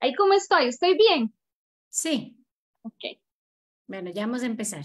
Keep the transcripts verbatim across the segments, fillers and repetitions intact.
Ahí cómo estoy, ¿estoy bien? Sí. Ok. Bueno, ya vamos a empezar.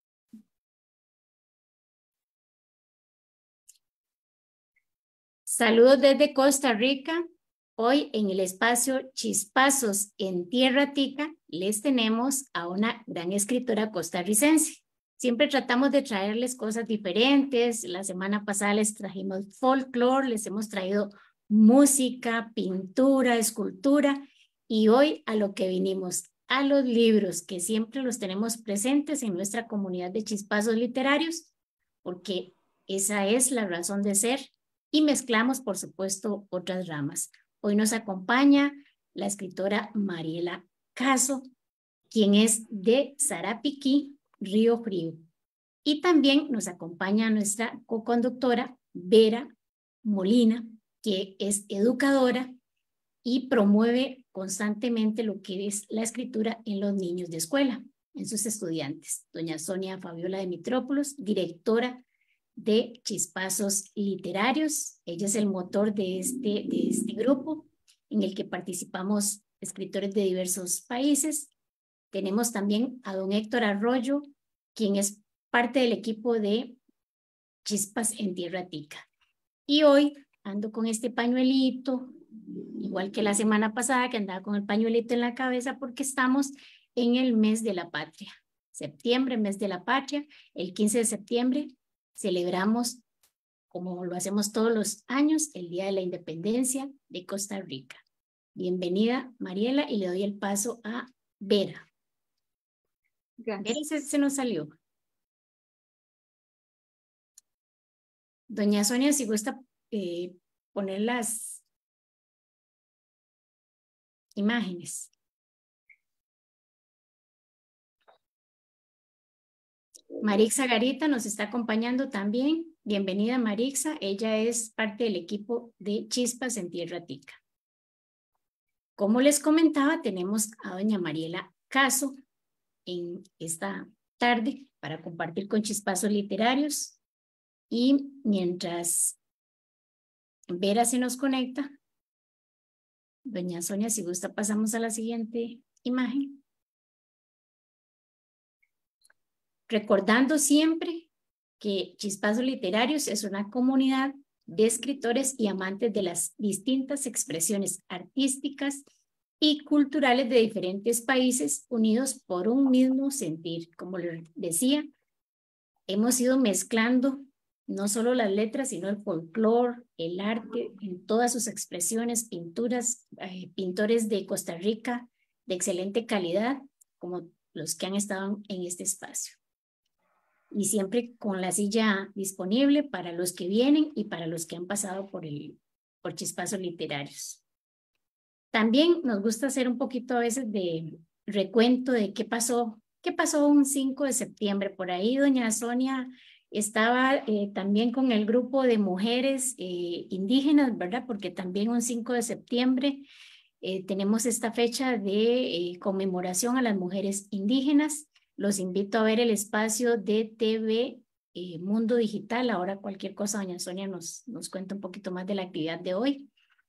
Saludos desde Costa Rica. Hoy en el espacio Chispazos en Tierra Tica les tenemos a una gran escritora costarricense. Siempre tratamos de traerles cosas diferentes. La semana pasada les trajimos folclore, les hemos traído música, pintura, escultura y hoy a lo que vinimos, a los libros que siempre los tenemos presentes en nuestra comunidad de Chispazos Literarios, porque esa es la razón de ser. Y mezclamos, por supuesto, otras ramas. Hoy nos acompaña la escritora Mariela Caso, quien es de Sarapiquí, Río Frío. Y también nos acompaña nuestra co-conductora Vera Molina, que es educadora y promueve constantemente lo que es la escritura en los niños de escuela, en sus estudiantes. Doña Sonia Fabiola de Mitrópolos, directora de Chispazos Literarios. Ella es el motor de este, de este grupo en el que participamos escritores de diversos países. Tenemos también a don Héctor Arroyo, quien es parte del equipo de Chispas en Tierra Tica. Y hoy ando con este pañuelito, igual que la semana pasada que andaba con el pañuelito en la cabeza porque estamos en el mes de la patria. Septiembre, mes de la patria, el quince de septiembre celebramos, como lo hacemos todos los años, el Día de la Independencia de Costa Rica. Bienvenida, Mariela, y le doy el paso a Vera. Gracias. Vera se, se nos salió. Doña Sonia, si gusta eh, poner las imágenes. Marixa Garita nos está acompañando también. Bienvenida, Marixa. Ella es parte del equipo de Chispas en Tierra Tica. Como les comentaba, tenemos a doña Mariela Caso en esta tarde para compartir con Chispazos Literarios. Y mientras Vera se nos conecta, doña Sonia, si gusta, pasamos a la siguiente imagen. Recordando siempre que Chispazos Literarios es una comunidad de escritores y amantes de las distintas expresiones artísticas y culturales de diferentes países unidos por un mismo sentir. Como les decía, hemos ido mezclando no solo las letras, sino el folclore, el arte en todas sus expresiones, pinturas, eh, pintores de Costa Rica de excelente calidad, como los que han estado en este espacio. Y siempre con la silla disponible para los que vienen y para los que han pasado por, el, por Chispazos Literarios. También nos gusta hacer un poquito a veces de recuento de qué pasó, qué pasó un cinco de septiembre. Por ahí doña Sonia estaba eh, también con el grupo de mujeres eh, indígenas, ¿verdad? Porque también un cinco de septiembre eh, tenemos esta fecha de eh, conmemoración a las mujeres indígenas. Los invito a ver el espacio de T V eh, Mundo Digital. Ahora cualquier cosa, doña Sonia nos, nos cuenta un poquito más de la actividad de hoy.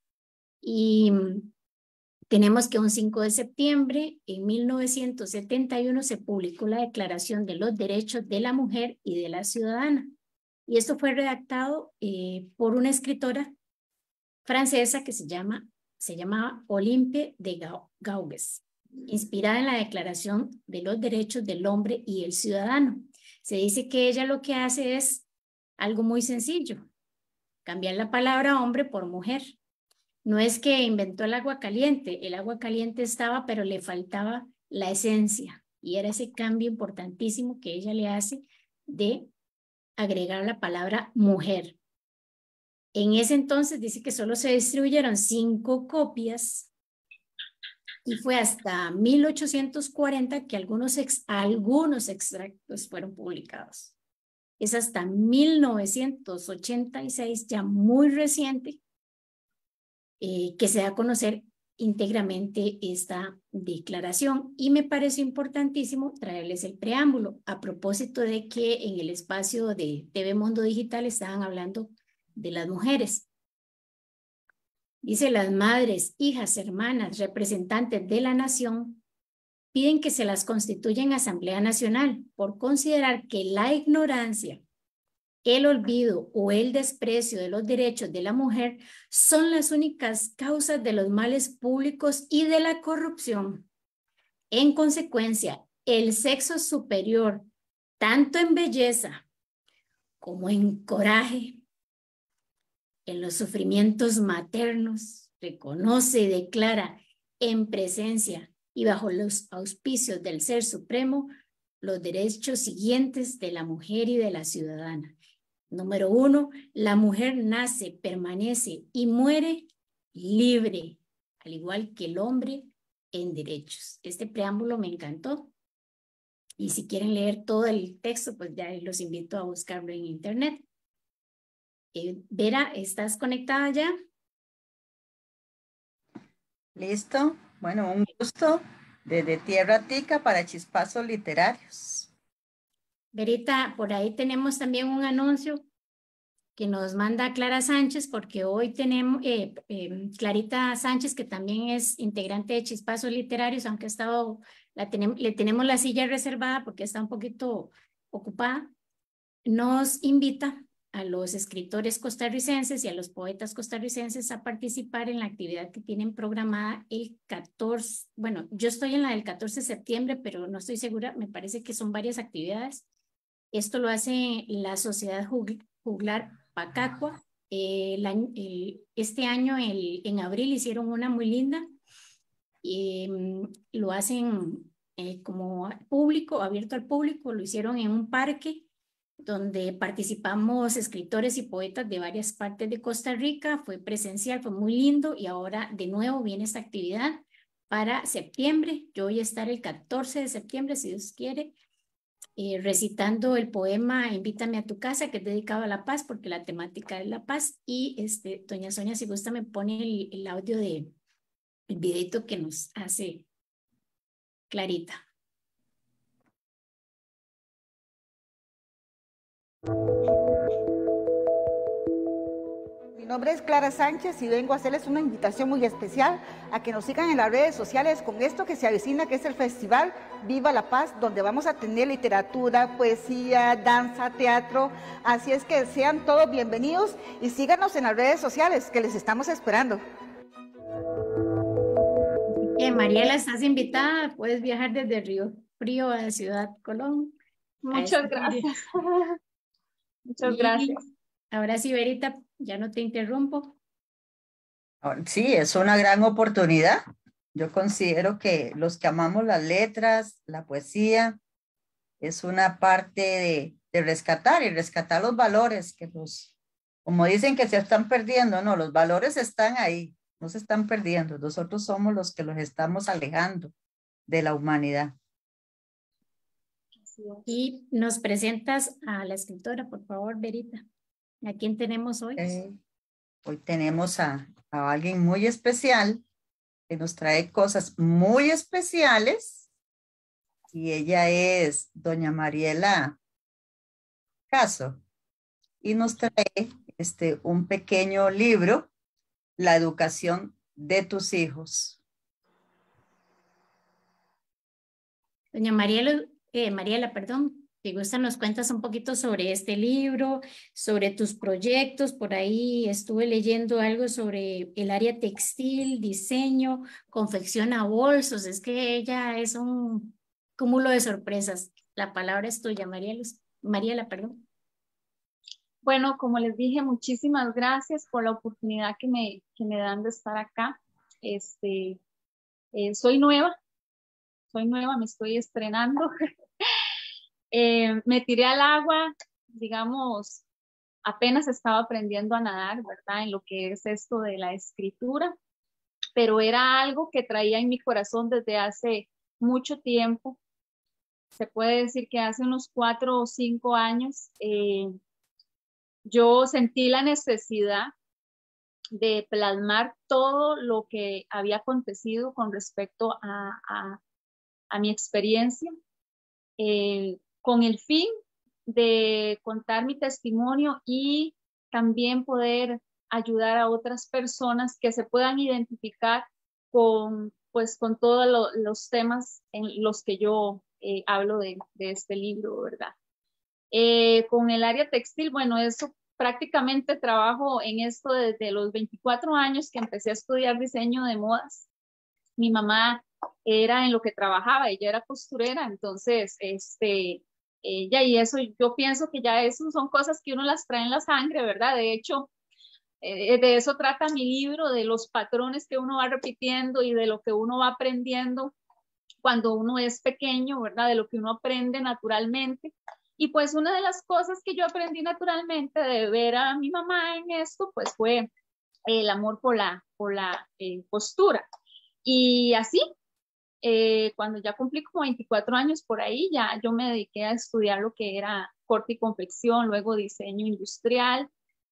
Y tenemos que un cinco de septiembre, en mil novecientos setenta y uno, se publicó la Declaración de los Derechos de la Mujer y de la Ciudadana. Y esto fue redactado eh, por una escritora francesa que se, llama, se llamaba Olympe de Gaugues, inspirada en la Declaración de los Derechos del Hombre y el Ciudadano. Se dice que ella lo que hace es algo muy sencillo, cambiar la palabra hombre por mujer. No es que inventó el agua caliente, el agua caliente estaba, pero le faltaba la esencia. Y era ese cambio importantísimo que ella le hace de agregar la palabra mujer. En ese entonces dice que solo se distribuyeron cinco copias y fue hasta mil ochocientos cuarenta que algunos, ex, algunos extractos fueron publicados. Es hasta mil novecientos ochenta y seis, ya muy reciente, eh, que se da a conocer íntegramente esta declaración. Y me parece importantísimo traerles el preámbulo a propósito de que en el espacio de T V Mundo Digital estaban hablando de las mujeres. Dice: las madres, hijas, hermanas, representantes de la nación piden que se las constituya en Asamblea Nacional por considerar que la ignorancia, el olvido o el desprecio de los derechos de la mujer son las únicas causas de los males públicos y de la corrupción. En consecuencia, el sexo superior, tanto en belleza como en coraje, en los sufrimientos maternos, reconoce y declara en presencia y bajo los auspicios del Ser Supremo los derechos siguientes de la mujer y de la ciudadana. Número uno, la mujer nace, permanece y muere libre, al igual que el hombre, en derechos. Este preámbulo me encantó. Y si quieren leer todo el texto, pues ya los invito a buscarlo en internet. Eh, Vera, ¿estás conectada ya? Listo. Bueno, un gusto desde Tierra Tica para Chispazos Literarios. Verita, por ahí tenemos también un anuncio que nos manda Clara Sánchez, porque hoy tenemos, eh, eh, Clarita Sánchez, que también es integrante de Chispazos Literarios, aunque ha estado, la tenemos, le tenemos la silla reservada porque está un poquito ocupada, nos invita a los escritores costarricenses y a los poetas costarricenses a participar en la actividad que tienen programada el catorce, bueno, yo estoy en la del catorce de septiembre, pero no estoy segura, me parece que son varias actividades. Esto lo hace la Sociedad Juglar Pacacua. Eh, el año, el, este año, el, en abril, hicieron una muy linda. Y, um, lo hacen eh, como público, abierto al público. Lo hicieron en un parque donde participamos escritores y poetas de varias partes de Costa Rica. Fue presencial, fue muy lindo. Y ahora de nuevo viene esta actividad para septiembre. Yo voy a estar el catorce de septiembre, si Dios quiere, Eh, recitando el poema Invítame a tu casa, que es dedicado a la paz, porque la temática es la paz. Y este, doña Sonia, si gusta, me pone el, el audio de el videito que nos hace Clarita. Mi nombre es Clara Sánchez y vengo a hacerles una invitación muy especial a que nos sigan en las redes sociales con esto que se avecina, que es el Festival Viva la Paz, donde vamos a tener literatura, poesía, danza, teatro. Así es que sean todos bienvenidos y síganos en las redes sociales, que les estamos esperando. Eh, Mariela, estás invitada, puedes viajar desde Río Frío a Ciudad Colón. Muchas gracias. Muchas y gracias. Ahora sí, Verita, ya no te interrumpo. Sí, es una gran oportunidad. Yo considero que los que amamos las letras, la poesía, es una parte de, de rescatar y rescatar los valores que los, como dicen que se están perdiendo, no, los valores están ahí, no se están perdiendo. Nosotros somos los que los estamos alejando de la humanidad. Y nos presentas a la escritora, por favor, Verita. ¿A quién tenemos hoy? Eh, hoy tenemos a, a alguien muy especial que nos trae cosas muy especiales y ella es doña Mariela Caso y nos trae este, un pequeño libro, La educación de tus hijos. Doña Mariela, eh, Mariela, perdón, si gusta nos cuentas un poquito sobre este libro, sobre tus proyectos. Por ahí estuve leyendo algo sobre el área textil, diseño, confecciona bolsos. Es que ella es un cúmulo de sorpresas. La palabra es tuya, Mariela, Mariela, perdón. Bueno, como les dije, muchísimas gracias por la oportunidad que me, que me dan de estar acá. Este, eh, soy nueva, soy nueva, me estoy estrenando. eh, me tiré al agua, digamos, apenas estaba aprendiendo a nadar, ¿verdad? En lo que es esto de la escritura, pero era algo que traía en mi corazón desde hace mucho tiempo. Se puede decir que hace unos cuatro o cinco años eh, yo sentí la necesidad de plasmar todo lo que había acontecido con respecto a, a, a mi experiencia, eh, con el fin de contar mi testimonio y también poder ayudar a otras personas que se puedan identificar con, pues, con todos lo, los temas en los que yo eh, hablo de, de este libro, ¿verdad? Eh, con el área textil, bueno, eso prácticamente trabajo en esto desde los veinticuatro años que empecé a estudiar diseño de modas. Mi mamá era en lo que trabajaba, ella era costurera, entonces, este, ella y eso, yo pienso que ya eso son cosas que uno las trae en la sangre, ¿verdad? De hecho, eh, de eso trata mi libro, de los patrones que uno va repitiendo y de lo que uno va aprendiendo cuando uno es pequeño, ¿verdad? De lo que uno aprende naturalmente. Y pues una de las cosas que yo aprendí naturalmente de ver a mi mamá en esto, pues fue el amor por la, por la eh, costura. Y así, eh, cuando ya cumplí como veinticuatro años por ahí, ya yo me dediqué a estudiar lo que era corte y confección, luego diseño industrial,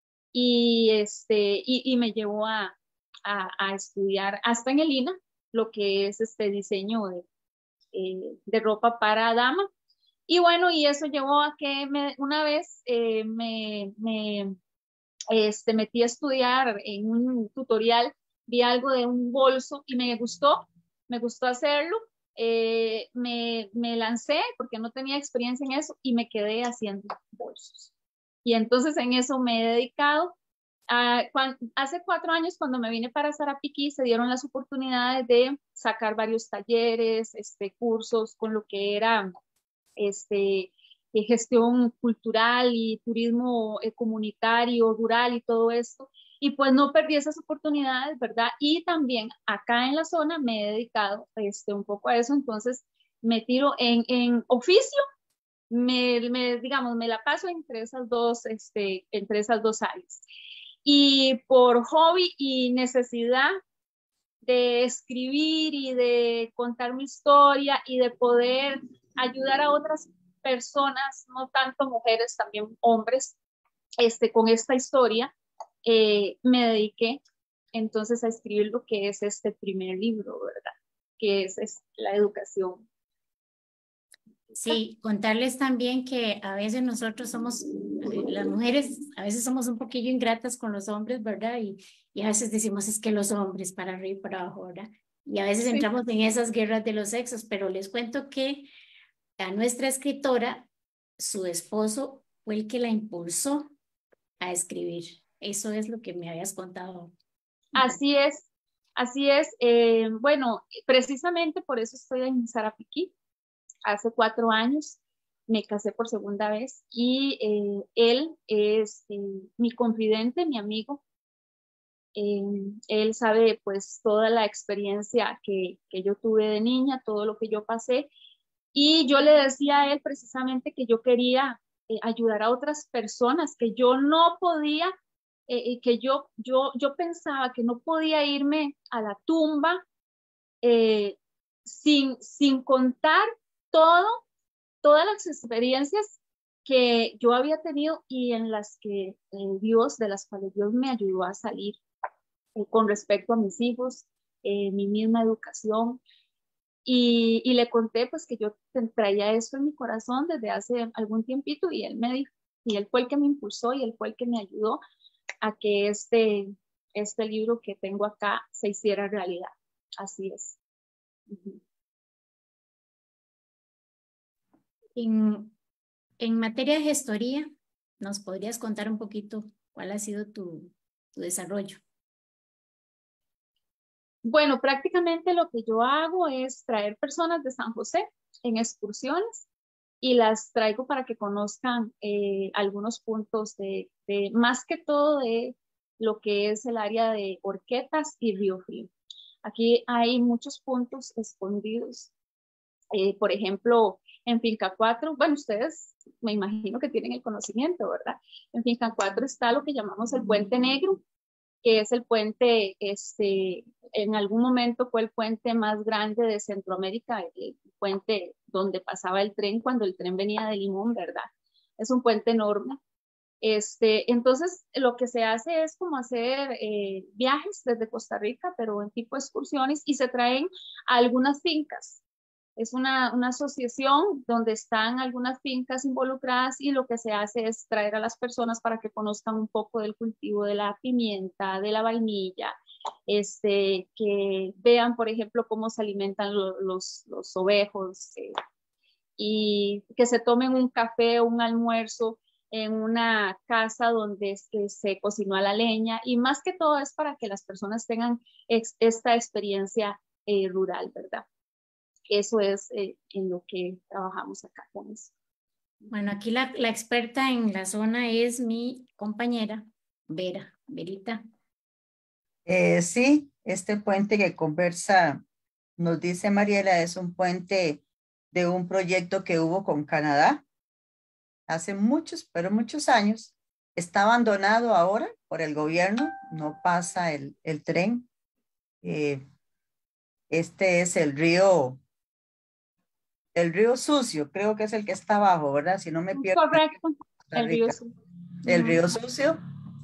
y, este, y, y me llevó a, a, a, estudiar hasta en el I N A lo que es este diseño de, eh, de ropa para dama. Y bueno, y eso llevó a que me, una vez eh, me, me este, metí a estudiar en un tutorial, vi algo de un bolso y me gustó, me gustó hacerlo. Eh, me, me lancé porque no tenía experiencia en eso y me quedé haciendo bolsos. Y entonces en eso me he dedicado. A, cuando, hace cuatro años cuando me vine para Sarapiquí se dieron las oportunidades de sacar varios talleres, este, cursos con lo que era este, eh, gestión cultural y turismo eh, comunitario, rural y todo esto. Y pues no perdí esas oportunidades, ¿verdad? Y también acá en la zona me he dedicado este, un poco a eso, entonces me tiro en, en oficio, me, me, digamos, me la paso entre esas dos, este, entre esas dos áreas. Y por hobby y necesidad de escribir y de contar mi historia y de poder ayudar a otras personas, no tanto mujeres, también hombres, este, con esta historia, eh, me dediqué entonces a escribir lo que es este primer libro, ¿verdad? Que es, es la educación. Sí, contarles también que a veces nosotros somos, las mujeres, a veces somos un poquillo ingratas con los hombres, ¿verdad? Y, y a veces decimos es que los hombres para arriba y para abajo, ¿verdad? Y a veces sí. entramos en esas guerras de los sexos, pero les cuento que a nuestra escritora, su esposo fue el que la impulsó a escribir. Eso es lo que me habías contado. Así es, así es. Eh, bueno, precisamente por eso estoy en Sarapiquí. Hace cuatro años me casé por segunda vez y eh, él es eh, mi confidente, mi amigo. Eh, él sabe pues toda la experiencia que, que yo tuve de niña, todo lo que yo pasé. Y yo le decía a él precisamente que yo quería eh, ayudar a otras personas, que yo no podía, eh, que yo, yo, yo pensaba que no podía irme a la tumba eh, sin, sin contar todo, todas las experiencias que yo había tenido y en las que eh, Dios, de las cuales Dios me ayudó a salir eh, con respecto a mis hijos, eh, mi misma educación. Y, y le conté pues que yo traía esto en mi corazón desde hace algún tiempito y él me dijo, y él fue el que me impulsó y él fue el que me ayudó a que este, este libro que tengo acá se hiciera realidad. Así es. Uh-huh. En, en materia de gestoría, ¿nos podrías contar un poquito cuál ha sido tu, tu desarrollo? Bueno, prácticamente lo que yo hago es traer personas de San José en excursiones y las traigo para que conozcan eh, algunos puntos de, de, más que todo de lo que es el área de Horquetas y Río Frío. Aquí hay muchos puntos escondidos. Eh, por ejemplo, en Finca cuatro, bueno, ustedes me imagino que tienen el conocimiento, ¿verdad? En Finca cuatro está lo que llamamos el Puente Negro, que es el puente, este, en algún momento fue el puente más grande de Centroamérica, el puente donde pasaba el tren cuando el tren venía de Limón, ¿verdad? Es un puente enorme. Este, entonces, lo que se hace es como hacer eh, viajes desde Costa Rica, pero en tipo de excursiones, y se traen a algunas fincas Es una, una asociación donde están algunas fincas involucradas y lo que se hace es traer a las personas para que conozcan un poco del cultivo de la pimienta, de la vainilla, este, que vean, por ejemplo, cómo se alimentan lo, los, los ovejos eh, y que se tomen un café o un almuerzo en una casa donde este, se cocinó a la leña y más que todo es para que las personas tengan ex, esta experiencia eh, rural, ¿verdad? Eso es eh, en lo que trabajamos acá con eso. Bueno, aquí la, la experta en la zona es mi compañera Vera, Verita. Eh, sí, este puente que conversa, nos dice Mariela, es un puente de un proyecto que hubo con Canadá hace muchos, pero muchos años. Está abandonado ahora por el gobierno, no pasa el, el tren. Eh, este es el río, el río Sucio, creo que es el que está abajo, ¿verdad? Si no me pierdo. Correcto, el río Sucio. El río Sucio.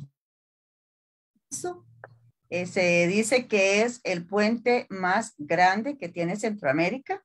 Eh, se dice que es el puente más grande que tiene Centroamérica.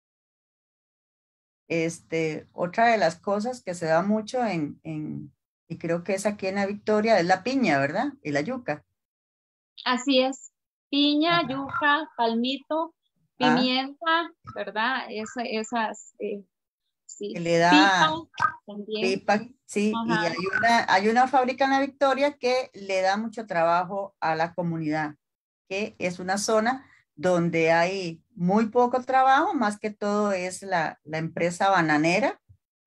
Este, otra de las cosas que se da mucho en, en, y creo que es aquí en la Victoria, es la piña, ¿verdad? Y la yuca. Así es. Piña, Ajá. yuca, palmito, pimienta, ¿verdad? Esa, esas, eh, sí. Que le da pipa también. pipa, sí, Ajá. y hay una, hay una fábrica en la Victoria que le da mucho trabajo a la comunidad, que es una zona donde hay muy poco trabajo, más que todo es la, la empresa bananera,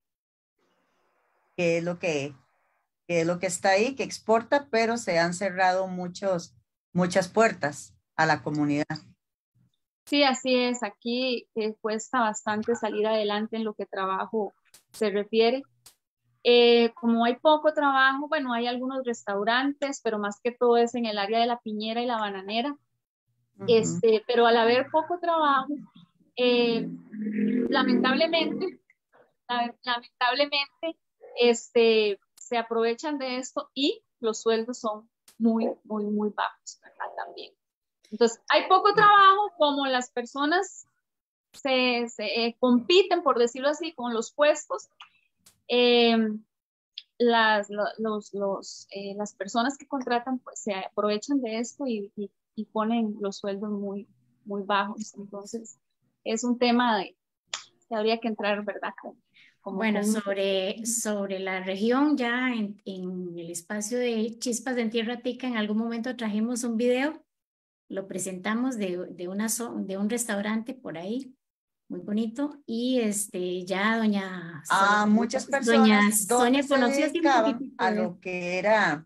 que es lo que, que es lo que está ahí, que exporta, pero se han cerrado muchos, muchas puertas a la comunidad. Sí, así es. Aquí eh, cuesta bastante salir adelante en lo que trabajo se refiere. Eh, como hay poco trabajo, bueno, hay algunos restaurantes, pero más que todo es en el área de la piñera y la bananera. Uh-huh. Este, pero al haber poco trabajo, eh, lamentablemente, lamentablemente, este, se aprovechan de esto y los sueldos son muy, muy, muy bajos, ¿verdad? También. Entonces, hay poco trabajo, como las personas se, se eh, compiten, por decirlo así, con los puestos, eh, las, los, los, eh, las personas que contratan pues, se aprovechan de esto y, y, y ponen los sueldos muy, muy bajos. Entonces, es un tema de, que habría que entrar, ¿verdad? Como, como bueno, con... sobre, sobre la región, ya en, en el espacio de Chispas en Tierra Tica, en algún momento trajimos un video, lo presentamos de, de, una, de un restaurante por ahí, muy bonito, y este, ya doña A Sonia, muchas personas doña donde Sonia se conoció así un dedicaban poquitito a de... lo que era,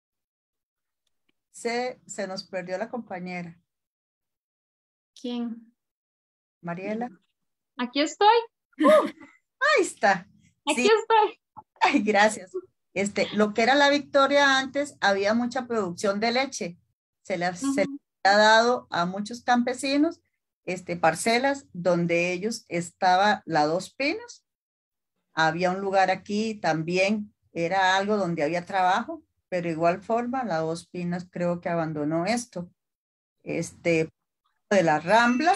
se, se nos perdió la compañera. ¿Quién? Mariela. Aquí estoy. Uh, ahí está. Aquí Sí. estoy. Ay, gracias. Este, lo que era la Victoria antes, había mucha producción de leche. Se le, uh-huh. se le ha dado a muchos campesinos este, parcelas donde ellos estaba la Dos Pinos. Había un lugar aquí también, era algo donde había trabajo, pero igual forma la Dos Pinos creo que abandonó esto. Este, de la Rambla,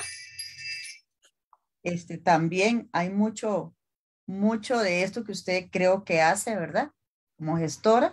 este, también hay mucho, mucho de esto que usted creo que hace, ¿verdad? Como gestora.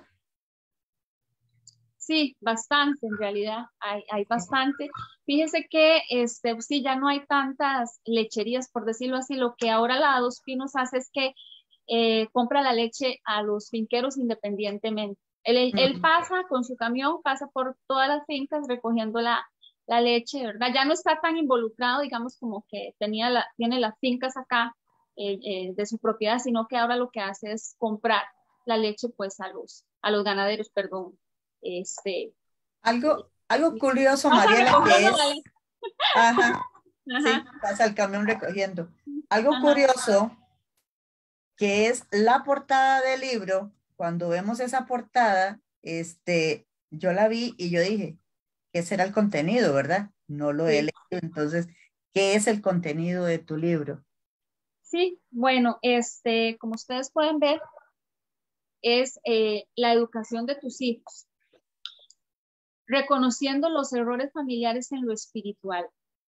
Sí, bastante en realidad, hay, hay bastante. Fíjese que este, sí, ya no hay tantas lecherías, por decirlo así. Lo que ahora la Dos Pinos hace es que eh, compra la leche a los finqueros independientemente. Él, uh-huh. él pasa con su camión, pasa por todas las fincas recogiendo la, la leche, ¿verdad? Ya no está tan involucrado, digamos, como que tenía la, tiene las fincas acá eh, eh, de su propiedad, sino que ahora lo que hace es comprar la leche pues a los, a los ganaderos, perdón. Este, algo, algo curioso, Mariela, que es, ajá, ajá. Sí, pasa el camión recogiendo. Algo ajá. curioso, que es la portada del libro. Cuando vemos esa portada, este, yo la vi y yo dije, ¿qué será el contenido, verdad? No lo he sí. leído, entonces, ¿qué es el contenido de tu libro? Sí, bueno, este, como ustedes pueden ver, es eh, la educación de tus hijos, reconociendo los errores familiares en lo espiritual.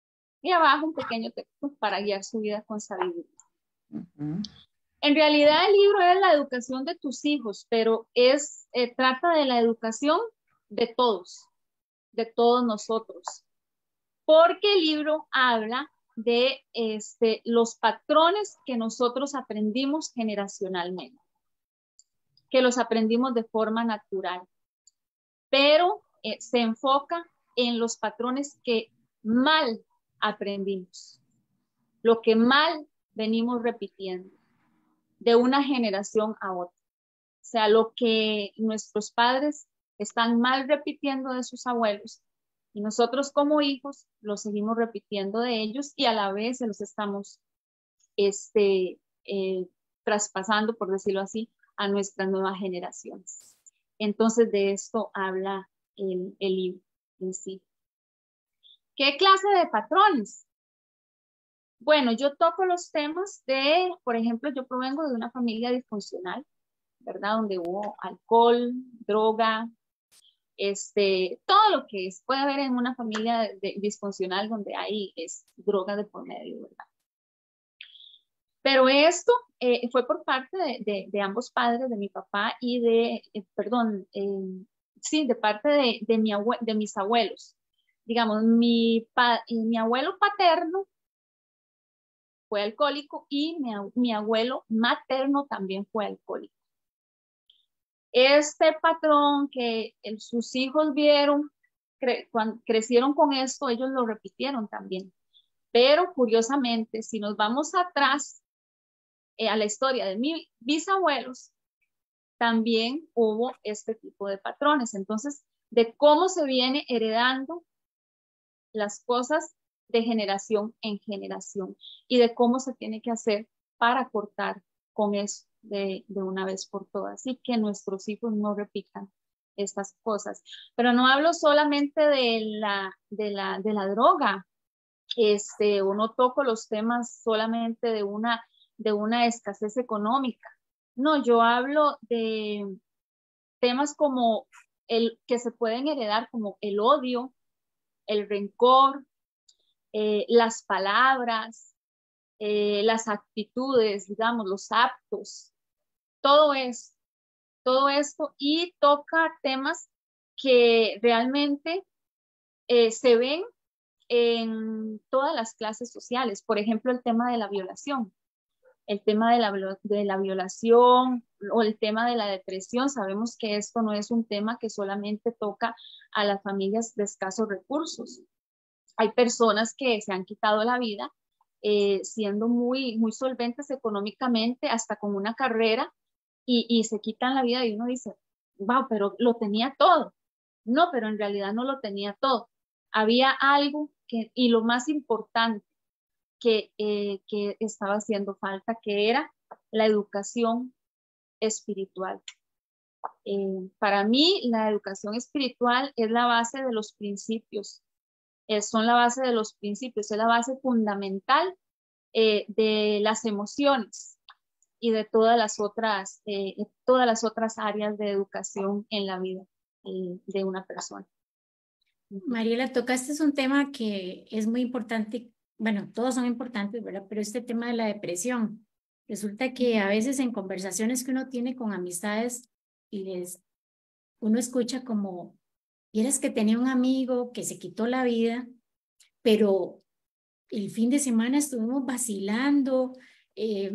Y abajo un pequeño texto para guiar su vida con sabiduría. Ujú. En realidad el libro es la educación de tus hijos, pero es, eh, trata de la educación de todos, de todos nosotros. Porque el libro habla de este, los patrones que nosotros aprendimos generacionalmente, que los aprendimos de forma natural, pero eh, se enfoca en los patrones que mal aprendimos, lo que mal venimos repitiendo de una generación a otra. O sea, lo que nuestros padres están mal repitiendo de sus abuelos y nosotros como hijos lo seguimos repitiendo de ellos y a la vez se los estamos este, eh, traspasando, por decirlo así, a nuestras nuevas generaciones. Entonces de esto habla el, el libro en sí. ¿Qué clase de patrones? Bueno, yo toco los temas de, por ejemplo, yo provengo de una familia disfuncional, ¿verdad? Donde hubo alcohol, droga, este, todo lo que es, puede haber en una familia de, de, disfuncional donde hay es, droga de por medio, ¿verdad? Pero esto eh, fue por parte de, de, de ambos padres, de mi papá y de, eh, perdón, eh, sí, de parte de, de, mi abue de mis abuelos. Digamos, mi, pa mi abuelo paterno fue alcohólico y mi, mi abuelo materno también fue alcohólico. Este patrón que el, sus hijos vieron, cre cuando crecieron con esto, ellos lo repitieron también. Pero curiosamente, si nos vamos atrás eh, a la historia de mis bisabuelos, también hubo este tipo de patrones. Entonces, de cómo se viene heredando las cosas de generación en generación y de cómo se tiene que hacer para cortar con eso de, de una vez por todas y que nuestros hijos no repitan estas cosas. Pero no hablo solamente de la, de la, de la droga, este, o no toco los temas solamente de una, de una escasez económica. No, yo hablo de temas como el que se pueden heredar, como el odio, el rencor, eh, las palabras, eh, las actitudes, digamos, los actos, todo es, todo esto, y toca temas que realmente eh, se ven en todas las clases sociales. Por ejemplo, el tema de la violación, el tema de la, de la violación o el tema de la depresión. Sabemos que esto no es un tema que solamente toca a las familias de escasos recursos. Hay personas que se han quitado la vida eh, siendo muy, muy solventes económicamente, hasta con una carrera, y, y se quitan la vida y uno dice, wow, pero lo tenía todo. No, pero en realidad no lo tenía todo. Había algo que, y lo más importante, que, eh, que estaba haciendo falta, que era la educación espiritual. Eh, para mí, la educación espiritual es la base de los principios. Eh, son la base de los principios, es la base fundamental eh, de las emociones y de todas las otras, eh, todas las otras áreas de educación en la vida eh, de una persona. Mariela, tocaste un tema que es muy importante, bueno, todos son importantes, ¿verdad? Pero este tema de la depresión, resulta que a veces en conversaciones que uno tiene con amistades y les, uno escucha como, vieras que tenía un amigo que se quitó la vida, pero el fin de semana estuvimos vacilando, eh,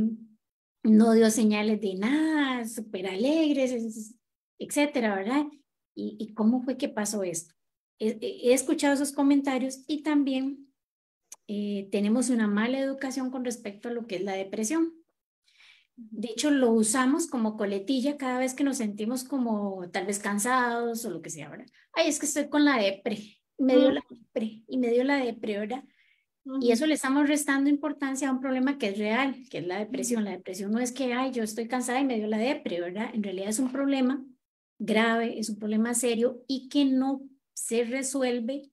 no dio señales de nada, súper alegres, etcétera, ¿verdad? ¿Y, y cómo fue que pasó esto? He, he escuchado esos comentarios y también eh, tenemos una mala educación con respecto a lo que es la depresión. De hecho, lo usamos como coletilla cada vez que nos sentimos como tal vez cansados o lo que sea, ¿verdad? Ay, es que estoy con la depre, me dio la depre y me dio la depre, ¿verdad? Uh-huh. Y eso le estamos restando importancia a un problema que es real, que es la depresión. La depresión no es que, ay, yo estoy cansada y me dio la depre, ¿verdad? En realidad es un problema grave, es un problema serio y que no se resuelve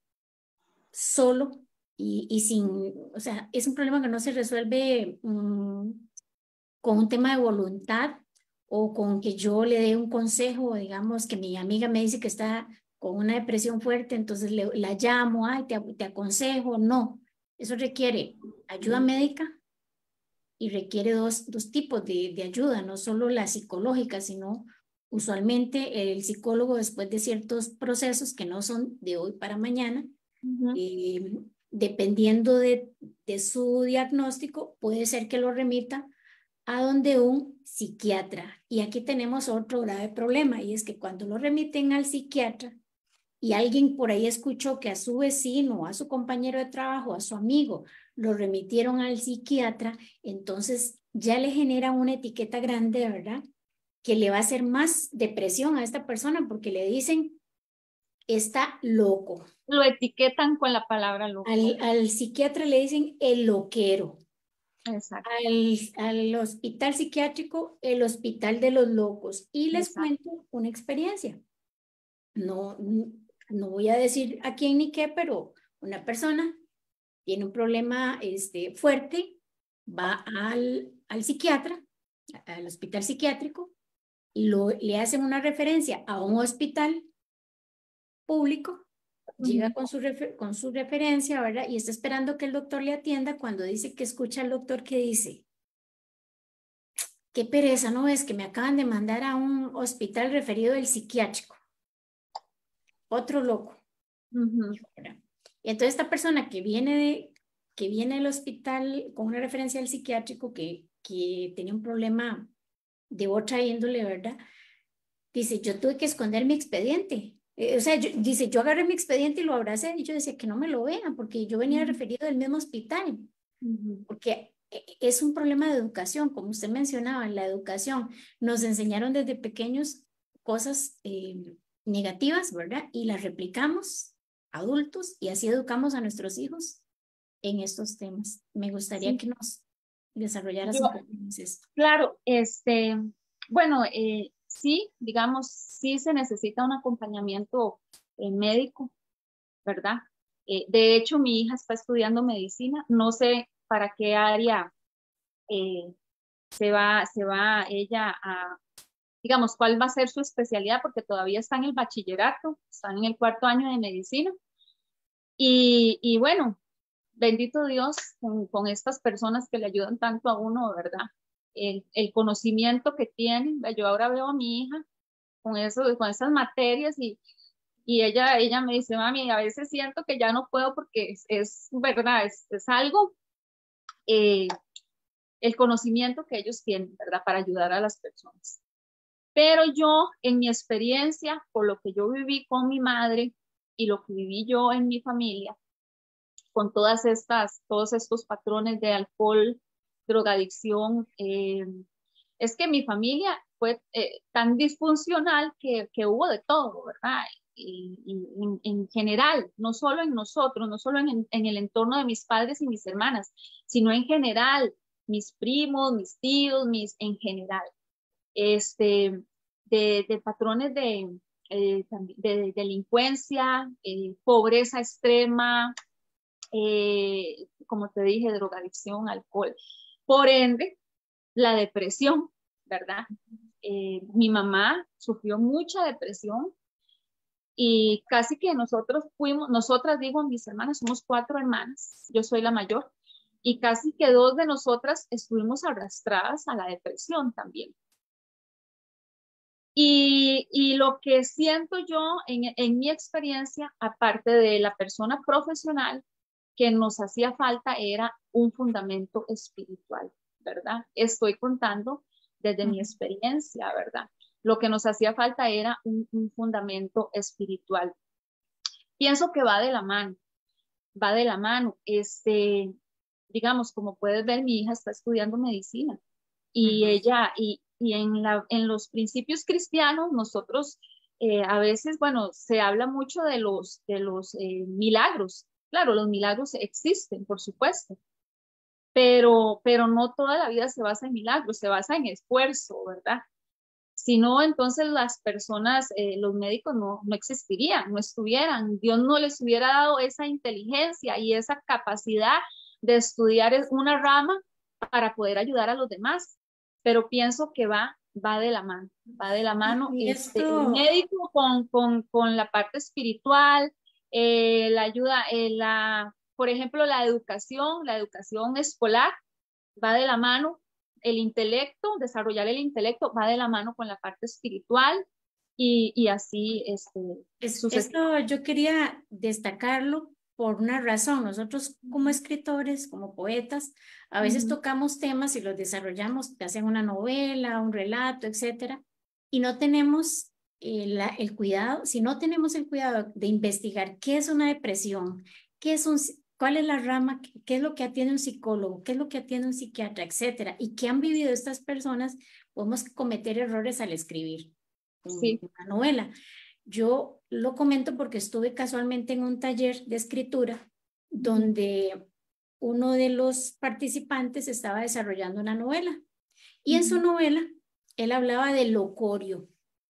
solo y, y sin, o sea, es un problema que no se resuelve um, con un tema de voluntad o con que yo le dé un consejo, digamos que mi amiga me dice que está con una depresión fuerte, entonces le, la llamo, ay, te, te aconsejo, no. Eso requiere ayuda médica y requiere dos, dos tipos de, de ayuda, no solo la psicológica, sino usualmente el psicólogo, después de ciertos procesos que no son de hoy para mañana, uh-huh. eh, dependiendo de, de su diagnóstico, puede ser que lo remita a donde un psiquiatra. Y aquí tenemos otro grave problema, y es que cuando lo remiten al psiquiatra y alguien por ahí escuchó que a su vecino, a su compañero de trabajo, a su amigo, lo remitieron al psiquiatra, entonces ya le genera una etiqueta grande, ¿verdad? Que le va a hacer más depresión a esta persona porque le dicen, está loco. Lo etiquetan con la palabra loco. Al, al psiquiatra le dicen el loquero. Exacto. Al, al hospital psiquiátrico, el hospital de los locos. Y les Exacto. Cuento una experiencia. No, no voy a decir a quién ni qué, pero una persona tiene un problema este, fuerte, va al, al psiquiatra, al hospital psiquiátrico, lo, le hacen una referencia a un hospital público, uh-huh. llega con su, refer, con su referencia, ¿verdad? Y está esperando que el doctor le atienda cuando dice que escucha al doctor que dice, qué pereza, ¿no ves? Que me acaban de mandar a un hospital referido del psiquiátrico. Otro loco. Uh-huh. Y entonces esta persona que viene, de, que viene del hospital con una referencia al psiquiátrico que, que tenía un problema de otra índole, ¿verdad? Dice, yo tuve que esconder mi expediente. Eh, o sea, yo, dice, yo agarré mi expediente y lo abracé y yo decía que no me lo vean porque yo venía uh-huh. referido del mismo hospital. Uh-huh. Porque es un problema de educación, como usted mencionaba, la educación. Nos enseñaron desde pequeños cosas eh, negativas, ¿verdad? Y las replicamos adultos y así educamos a nuestros hijos en estos temas. Me gustaría sí. que nos desarrollaras yo, un poco más esto. Claro, este, bueno, eh, sí, digamos, sí se necesita un acompañamiento eh, médico, ¿verdad? Eh, de hecho, mi hija está estudiando medicina, no sé para qué área eh, se va, se va ella a, digamos, cuál va a ser su especialidad, porque todavía está en el bachillerato, está en el cuarto año de medicina. Y, y bueno, bendito Dios con, con estas personas que le ayudan tanto a uno, ¿verdad? El, el conocimiento que tienen. Yo ahora veo a mi hija con, eso, con esas materias y, y ella, ella me dice, mami, a veces siento que ya no puedo porque es, es verdad, es, es algo, eh, el conocimiento que ellos tienen, ¿verdad? Para ayudar a las personas. Pero yo, en mi experiencia, por lo que yo viví con mi madre y lo que viví yo en mi familia, con todas estas, todos estos patrones de alcohol, drogadicción, eh, es que mi familia fue eh, tan disfuncional que, que hubo de todo, ¿verdad? Y, y, en, en general, no solo en nosotros, no solo en, en el entorno de mis padres y mis hermanas, sino en general, mis primos, mis tíos, mis, en general. Este, de, de patrones de, eh, de, de delincuencia, eh, pobreza extrema, eh, como te dije, drogadicción, alcohol. Por ende, la depresión, ¿verdad? Eh, mi mamá sufrió mucha depresión y casi que nosotros fuimos, nosotras digo, mis hermanas, somos cuatro hermanas, yo soy la mayor, y casi que dos de nosotras estuvimos arrastradas a la depresión también. Y, y lo que siento yo en, en mi experiencia, aparte de la persona profesional, que nos hacía falta era un fundamento espiritual, ¿verdad? Estoy contando desde uh-huh. mi experiencia, ¿verdad? Lo que nos hacía falta era un, un fundamento espiritual. Pienso que va de la mano, va de la mano. Este, digamos, como puedes ver, mi hija está estudiando medicina y uh-huh. ella, y, y en, la, en los principios cristianos, nosotros eh, a veces, bueno, se habla mucho de los, de los eh, milagros. Claro, los milagros existen, por supuesto, pero, pero no toda la vida se basa en milagros, se basa en esfuerzo, ¿verdad? Si no, entonces las personas, eh, los médicos no, no existirían, no estuvieran. Dios no les hubiera dado esa inteligencia y esa capacidad de estudiar una rama para poder ayudar a los demás. Pero pienso que va, va de la mano, va de la mano este, el médico con, con, con la parte espiritual, eh, la ayuda, eh, la, por ejemplo, la educación, la educación escolar va de la mano, el intelecto, desarrollar el intelecto va de la mano con la parte espiritual y, y así este, es, sucede. esto yo quería destacarlo por una razón. Nosotros como escritores, como poetas, a veces uh-huh. tocamos temas y los desarrollamos, te hacen una novela, un relato, etcétera, y no tenemos el, el cuidado, si no tenemos el cuidado de investigar qué es una depresión, qué es un, cuál es la rama, qué es lo que atiende un psicólogo, qué es lo que atiende un psiquiatra, etcétera, y qué han vivido estas personas, podemos cometer errores al escribir sí. una novela. Yo lo comento porque estuve casualmente en un taller de escritura donde uno de los participantes estaba desarrollando una novela y en su novela él hablaba de locorio,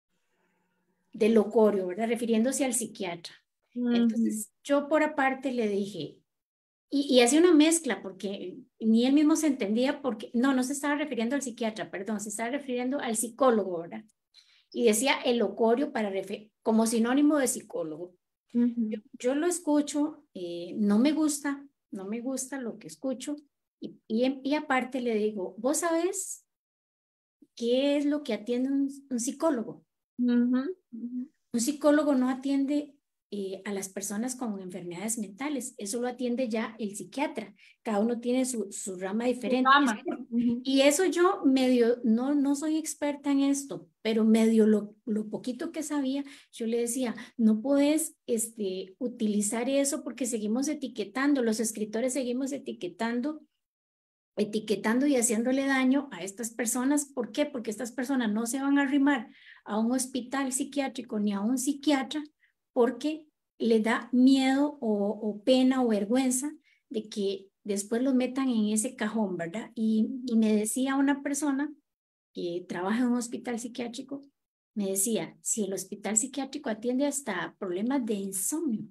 de locorio, ¿verdad? Refiriéndose al psiquiatra. Uh-huh. Entonces yo por aparte le dije, y, y hacía una mezcla porque ni él mismo se entendía porque, no, no se estaba refiriendo al psiquiatra, perdón, se estaba refiriendo al psicólogo, ¿verdad? Y decía el locorio para como sinónimo de psicólogo. Uh-huh. yo, yo lo escucho, eh, no me gusta, no me gusta lo que escucho, y, y, y aparte le digo, ¿vos sabés qué es lo que atiende un, un psicólogo? Uh-huh. Uh-huh. Un psicólogo no atiende eh, a las personas con enfermedades mentales, eso lo atiende ya el psiquiatra, cada uno tiene su, su rama diferente. Su rama. Uh-huh. Y eso yo medio, no, no soy experta en esto, pero medio lo, lo poquito que sabía, yo le decía, no puedes este, utilizar eso porque seguimos etiquetando, los escritores seguimos etiquetando, etiquetando y haciéndole daño a estas personas. ¿Por qué? Porque estas personas no se van a arrimar a un hospital psiquiátrico ni a un psiquiatra porque le da miedo o, o pena o vergüenza de que después los metan en ese cajón, ¿verdad? Y, y me decía una persona que trabaja en un hospital psiquiátrico, me decía, si el hospital psiquiátrico atiende hasta problemas de insomnio,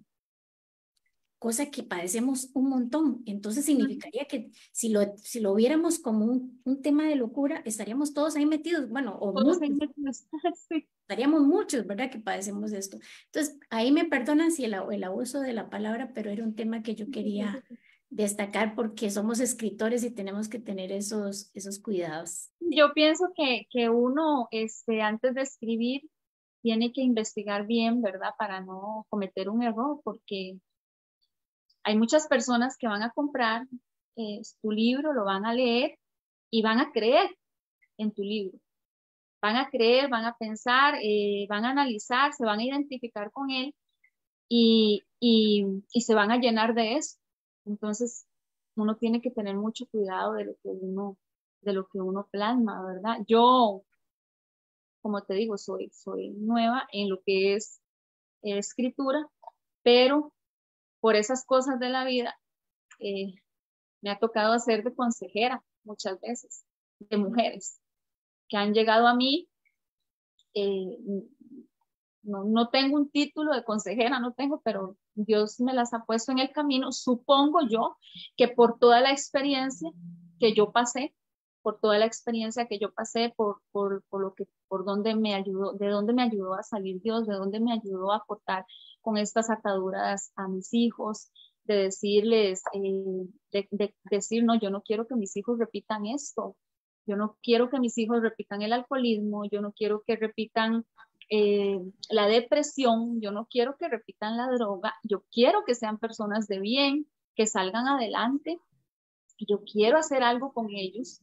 cosa que padecemos un montón, entonces significaría que si lo, si lo viéramos como un, un tema de locura, estaríamos todos ahí metidos, bueno, o todos muchos, ahí metidos. Sí. Estaríamos muchos, ¿verdad? Que padecemos esto. Entonces, ahí me perdonan si el, el abuso de la palabra, pero era un tema que yo quería destacar porque somos escritores y tenemos que tener esos, esos cuidados. Yo pienso que, que uno, este, antes de escribir, tiene que investigar bien, ¿verdad? Para no cometer un error, porque hay muchas personas que van a comprar eh, tu libro, lo van a leer y van a creer en tu libro. Van a creer, van a pensar, eh, van a analizar, se van a identificar con él y, y, y se van a llenar de eso. Entonces, uno tiene que tener mucho cuidado de lo que uno, de lo que uno plasma, ¿verdad? Yo, como te digo, soy, soy nueva en lo que es eh, escritura, pero por esas cosas de la vida eh, me ha tocado hacer de consejera muchas veces, de mujeres que han llegado a mí. Eh, no, no tengo un título de consejera, no tengo, pero Dios me las ha puesto en el camino. Supongo yo que por toda la experiencia que yo pasé, por toda la experiencia que yo pasé, por, por, por lo que, por donde me ayudó, de dónde me ayudó a salir Dios, de dónde me ayudó a cortar con estas ataduras a mis hijos, de decirles, eh, de, de decir, no, yo no quiero que mis hijos repitan esto, yo no quiero que mis hijos repitan el alcoholismo, yo no quiero que repitan eh, la depresión, yo no quiero que repitan la droga, yo quiero que sean personas de bien, que salgan adelante, yo quiero hacer algo con ellos.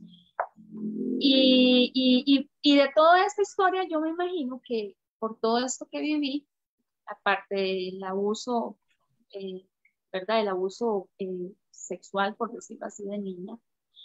Y, y, y, y de toda esta historia yo me imagino que por todo esto que viví, aparte del abuso, eh, ¿verdad? El abuso eh, sexual, por decirlo así, de niña,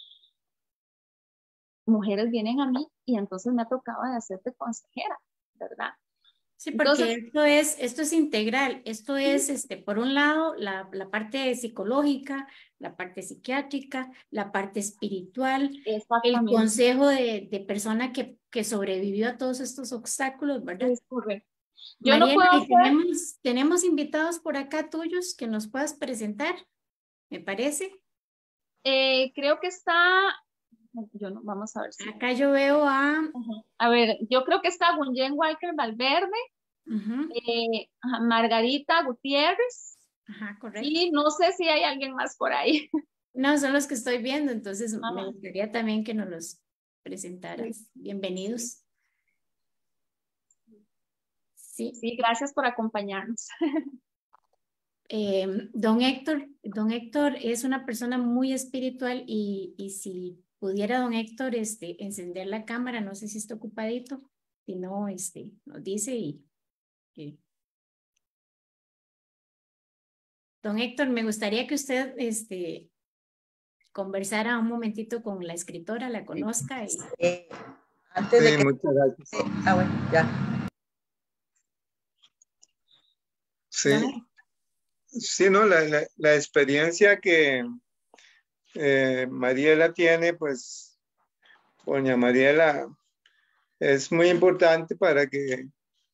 mujeres vienen a mí y entonces me ha tocado de hacerte consejera, ¿verdad? Sí, porque entonces, esto, es, esto es integral, esto es, este, por un lado, la, la parte psicológica, la parte psiquiátrica, la parte espiritual, el consejo de, de persona que, que sobrevivió a todos estos obstáculos, ¿verdad? Es correcto. Yo Mariela, no puedo hacer... tenemos, tenemos invitados por acá tuyos que nos puedas presentar, me parece. Eh, creo que está... Yo no, vamos a ver si... Acá yo veo a... Uh-huh. A ver, yo creo que está Gunjen Walker Valverde, uh-huh. eh, Margarita Gutiérrez, Ajá, correcto. Y no sé si hay alguien más por ahí. No, son los que estoy viendo, entonces Ajá. me gustaría también que nos los presentaras. Bienvenidos. Sí. Sí, gracias por acompañarnos. Eh, don Héctor, don Héctor es una persona muy espiritual y, y si pudiera don Héctor este, encender la cámara, no sé si está ocupadito, si no, este, nos dice y... y... Don Héctor, me gustaría que usted este, conversara un momentito con la escritora, la conozca. Y... Eh, antes sí, de que... muchas gracias. Ah, bueno, ya. Sí, ¿No? sí, no, la, la, la experiencia que eh, Mariela tiene, pues, doña Mariela, es muy importante para que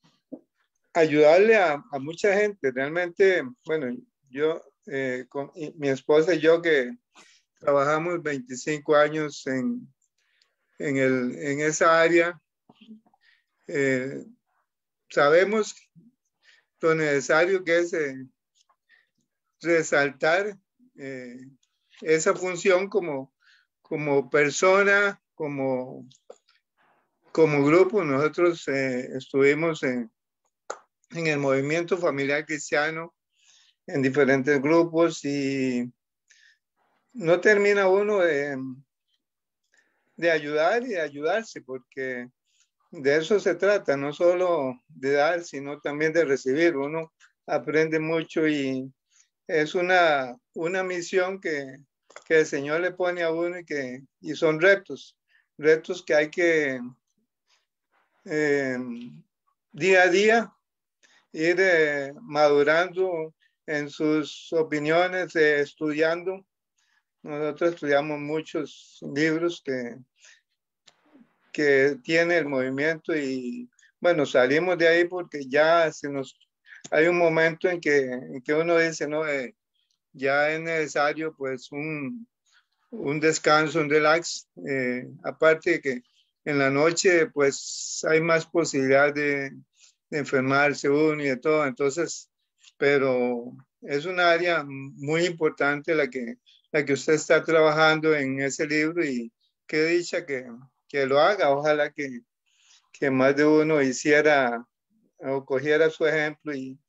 ayudarle a, a mucha gente. Realmente, bueno, yo, eh, con y mi esposa y yo que trabajamos veinticinco años en, en, el, en esa área, eh, sabemos lo necesario que es eh, resaltar eh, esa función como, como persona, como, como grupo. Nosotros eh, estuvimos en, en el movimiento familiar cristiano en diferentes grupos y no termina uno de, de ayudar y de ayudarse, porque de eso se trata, no solo de dar, sino también de recibir. Uno aprende mucho y es una, una misión que, que el Señor le pone a uno y, que, y son retos, retos que hay que eh, día a día ir eh, madurando en sus opiniones, eh, estudiando. Nosotros estudiamos muchos libros que, que tiene el movimiento y bueno, salimos de ahí porque ya se nos, hay un momento en que, en que uno dice, no, eh, ya es necesario pues un, un descanso, un relax, eh, aparte de que en la noche pues hay más posibilidad de, de enfermarse uno y de todo, entonces, pero es un área muy importante la que, la que usted está trabajando en ese libro y qué dicha que, que lo haga, ojalá que, que más de uno hiciera o cogiera su ejemplo y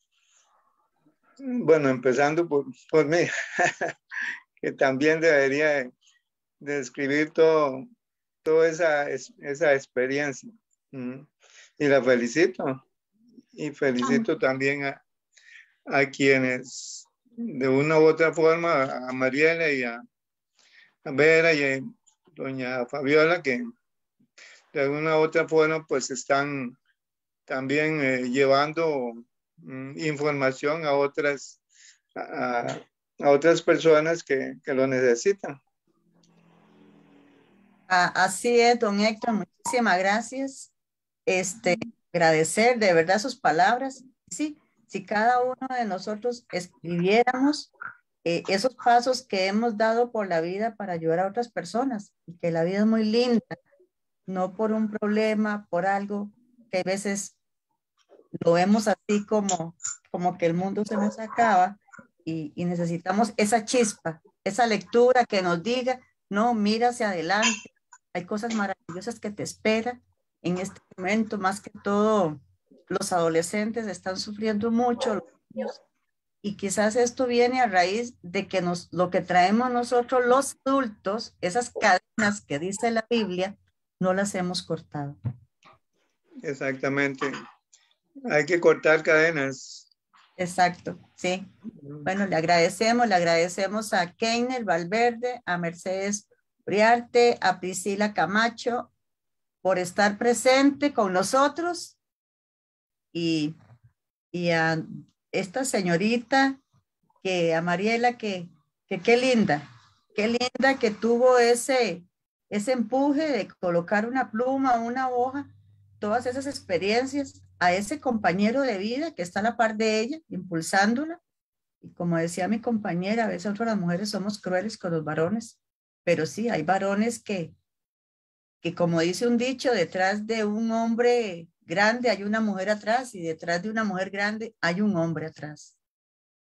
bueno, empezando por, por mí, que también debería de, de escribir todo, toda esa, esa experiencia. Mm. Y la felicito. Y felicito también a, a quienes, de una u otra forma, a Mariela y a, a Vera y a doña Fabiola, que de alguna u otra forma pues están también eh, llevando mm, información a otras, a, a otras personas que, que lo necesitan. Ah, así es, don Héctor, muchísimas gracias. Este, agradecer de verdad sus palabras. Sí, si cada uno de nosotros escribiéramos eh, esos pasos que hemos dado por la vida para ayudar a otras personas, y que la vida es muy linda, no por un problema, por algo que a veces lo vemos así como, como que el mundo se nos acaba y, y necesitamos esa chispa, esa lectura que nos diga, no, mira hacia adelante, hay cosas maravillosas que te esperan en este momento, más que todo los adolescentes están sufriendo mucho, los niños, y quizás esto viene a raíz de que nos, lo que traemos nosotros los adultos, esas cadenas que dice la Biblia, no las hemos cortado. Exactamente. Hay que cortar cadenas. Exacto, sí. Bueno, le agradecemos, le agradecemos a Keiner Valverde, a Mercedes Uriarte, a Priscila Camacho por estar presente con nosotros y, y a esta señorita, que a Mariela, que, que qué linda, qué linda que tuvo ese, ese empuje de colocar una pluma, una hoja, todas esas experiencias a ese compañero de vida que está a la par de ella, impulsándola. Y como decía mi compañera, a veces nosotros las mujeres somos crueles con los varones, pero sí, hay varones que, que como dice un dicho, detrás de un hombre grande hay una mujer atrás y detrás de una mujer grande hay un hombre atrás.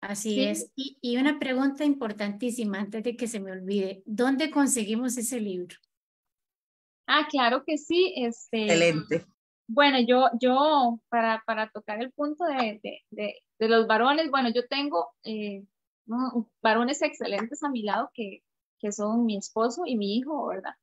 Así Sí. es. Y, y una pregunta importantísima antes de que se me olvide. ¿Dónde conseguimos ese libro? Ah, claro que sí. Este, Excelente. bueno, yo, yo para, para tocar el punto de, de, de, de los varones, bueno, yo tengo eh, no, varones excelentes a mi lado que, que son mi esposo y mi hijo, ¿verdad?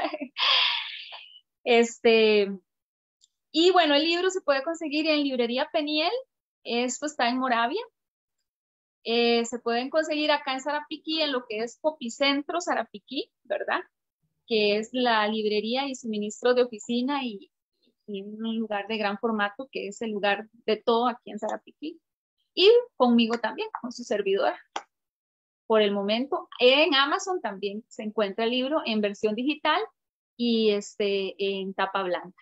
Este, y bueno, el libro se puede conseguir en Librería Peniel, esto está en Moravia. Eh, se pueden conseguir acá en Sarapiquí, en lo que es Popicentro Sarapiquí, ¿verdad? Que es la librería y suministro de oficina y, y un lugar de gran formato, que es el lugar de todo aquí en Sarapiquí. Y conmigo también, con su servidora. Por el momento, en Amazon también se encuentra el libro en versión digital y este, en tapa blanca.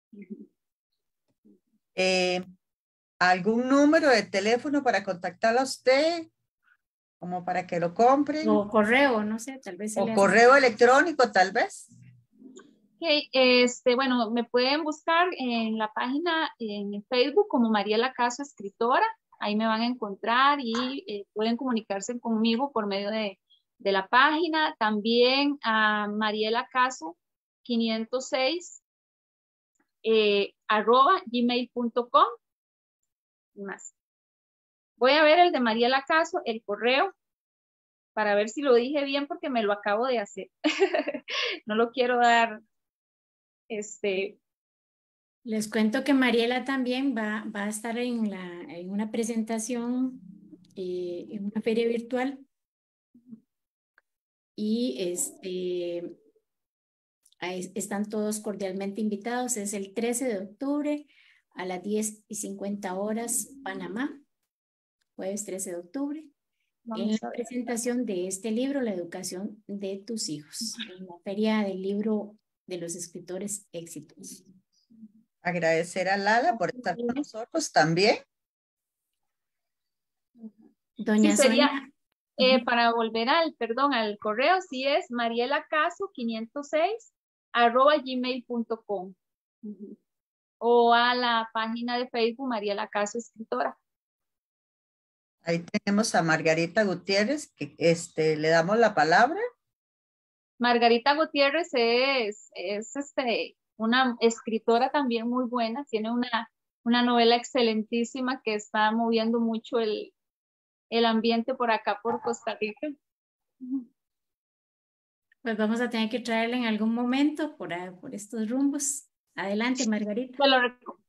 Eh, ¿algún número de teléfono para contactarla a usted? Como para que lo compren. O correo, no sé, tal vez se O le hace. correo electrónico, tal vez. Okay, este, bueno, me pueden buscar en la página en Facebook como Mariela Caso Escritora. Ahí me van a encontrar y eh, pueden comunicarse conmigo por medio de, de la página. También a Mariela Caso quinientos seis eh, arroba gmail punto com. Más. Voy a ver el de Mariela Caso, el correo, para ver si lo dije bien porque me lo acabo de hacer. No lo quiero dar, este... Les cuento que Mariela también va, va a estar en, la, en una presentación, eh, en una feria virtual. Y este, ahí están todos cordialmente invitados. Es el trece de octubre a las diez y cincuenta horas, Panamá. Jueves trece de octubre. En la presentación de este libro, La educación de tus hijos, en la feria del libro de los escritores éxitos. Agradecer a Lala por estar con nosotros también. Doña Sí, sería, Sonia. eh, para volver al, perdón, al correo, sí es marielacaso quinientos seis arroba gmail punto com. Uh-huh. O a la página de Facebook Mariela Caso Escritora. Ahí tenemos a Margarita Gutiérrez, que este, le damos la palabra. Margarita Gutiérrez es, es este, una escritora también muy buena, tiene una, una novela excelentísima que está moviendo mucho el, el ambiente por acá, por Costa Rica. Pues vamos a tener que traerla en algún momento por, por estos rumbos. Adelante, Margarita. Te lo recomiendo.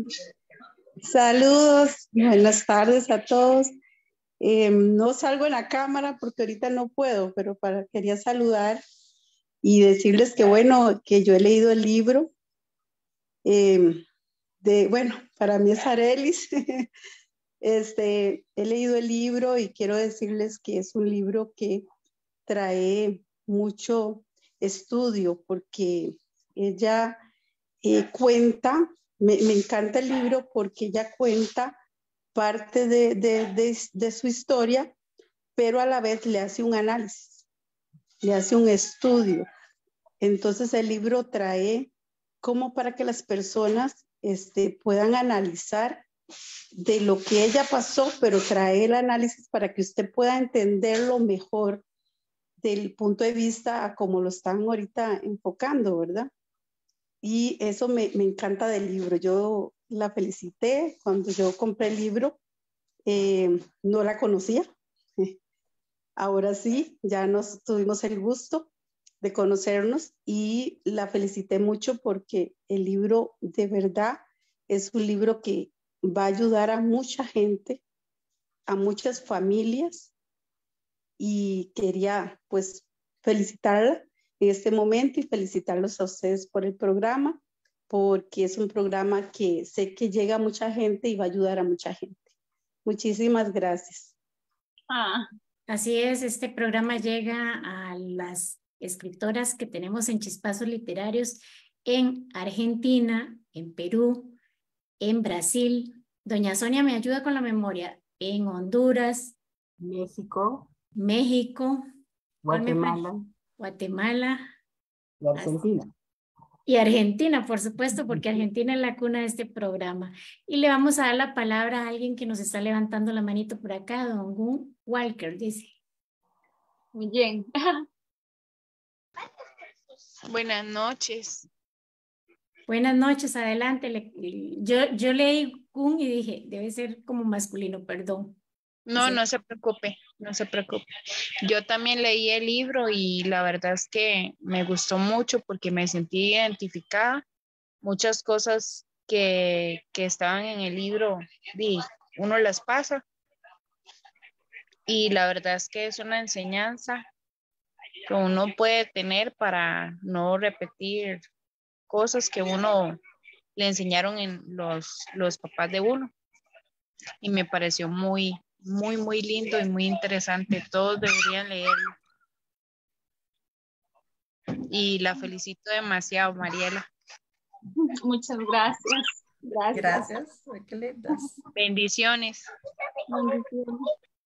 Saludos, buenas tardes a todos. Eh, no salgo en la cámara porque ahorita no puedo, pero para, quería saludar y decirles que bueno, que yo he leído el libro eh, de, bueno, para mí es Arelis. este, he leído el libro y quiero decirles que es un libro que trae mucho estudio porque ella eh, cuenta, me, me encanta el libro porque ella cuenta parte de, de, de, de su historia, pero a la vez le hace un análisis, le hace un estudio. Entonces el libro trae como para que las personas este, puedan analizar de lo que ella pasó, pero trae el análisis para que usted pueda entenderlo mejor del punto de vista a como lo están ahorita enfocando, ¿verdad? Y eso me, me encanta del libro. Yo la felicité cuando yo compré el libro. Eh, no la conocía. Ahora sí, ya nos tuvimos el gusto de conocernos y la felicité mucho porque el libro de verdad es un libro que va a ayudar a mucha gente, a muchas familias, y quería pues felicitarla en este momento y felicitarlos a ustedes por el programa, porque es un programa que sé que llega a mucha gente y va a ayudar a mucha gente. Muchísimas gracias. Ah. Así es, este programa llega a las escritoras que tenemos en Chispazos Literarios en Argentina, en Perú, en Brasil. Doña Sonia me ayuda con la memoria. En Honduras, México, México, Guatemala, Guatemala y Argentina. Y Argentina, por supuesto, porque Argentina es la cuna de este programa. Y le vamos a dar la palabra a alguien que nos está levantando la manito por acá, don Gun Walker, dice. Muy bien. Buenas noches. Buenas noches, adelante. Le, yo, yo leí Gun y dije, debe ser como masculino, perdón. No, no se preocupe, no se preocupe. Yo también leí el libro y la verdad es que me gustó mucho porque me sentí identificada. Muchas cosas que, que estaban en el libro, y uno las pasa. Y la verdad es que es una enseñanza que uno puede tener para no repetir cosas que uno le enseñaron en los, los papás de uno. Y me pareció muy, muy, muy lindo y muy interesante. Todos deberían leerlo. Y la felicito demasiado, Mariela. Muchas gracias. Gracias. Gracias. Qué lindas. Bendiciones. Bendiciones.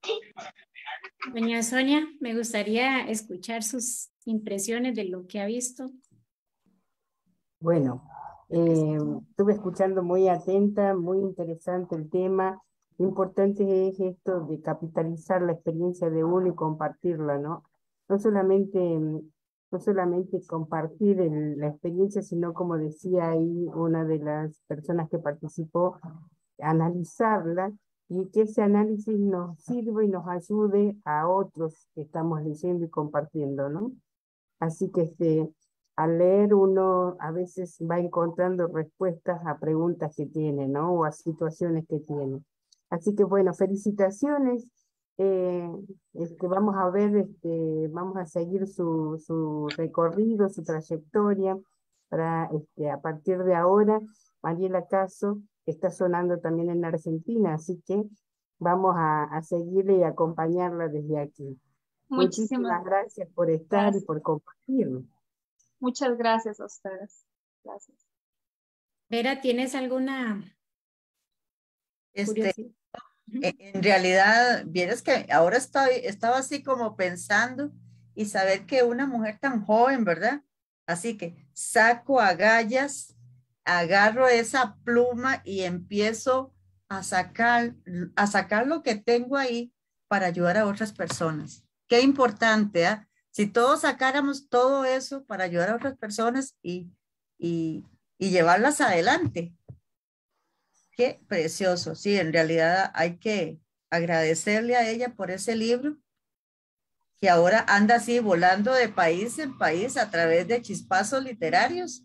Doña Sonia, me gustaría escuchar sus impresiones de lo que ha visto. Bueno, eh, estuve escuchando muy atenta, muy interesante el tema. Lo importante es esto de capitalizar la experiencia de uno y compartirla, ¿no? No solamente, no solamente compartir el- la experiencia, sino como decía ahí una de las personas que participó, analizarla y que ese análisis nos sirva y nos ayude a otros que estamos leyendo y compartiendo, ¿no? Así que este, al leer uno a veces va encontrando respuestas a preguntas que tiene, ¿no? O a situaciones que tiene. Así que bueno, felicitaciones. Eh, este, vamos a ver, este, vamos a seguir su, su recorrido, su trayectoria. Para, este, a partir de ahora, Mariela Caso está sonando también en Argentina, así que vamos a, a seguirle y acompañarla desde aquí. Muchísimas Muchísimas gracias por estar gracias. y por compartirlo. Muchas gracias a ustedes. Gracias. Vera, ¿tienes alguna Este, curiosidad? en en realidad, vieras que ahora estoy, estaba así como pensando y saber que una mujer tan joven, ¿verdad? Así que saco agallas, agarro esa pluma y empiezo a sacar, a sacar lo que tengo ahí para ayudar a otras personas. Qué importante, ¿ah? Si todos sacáramos todo eso para ayudar a otras personas y, y, y llevarlas adelante. Qué precioso. Sí, en realidad hay que agradecerle a ella por ese libro que ahora anda así volando de país en país a través de chispazos literarios.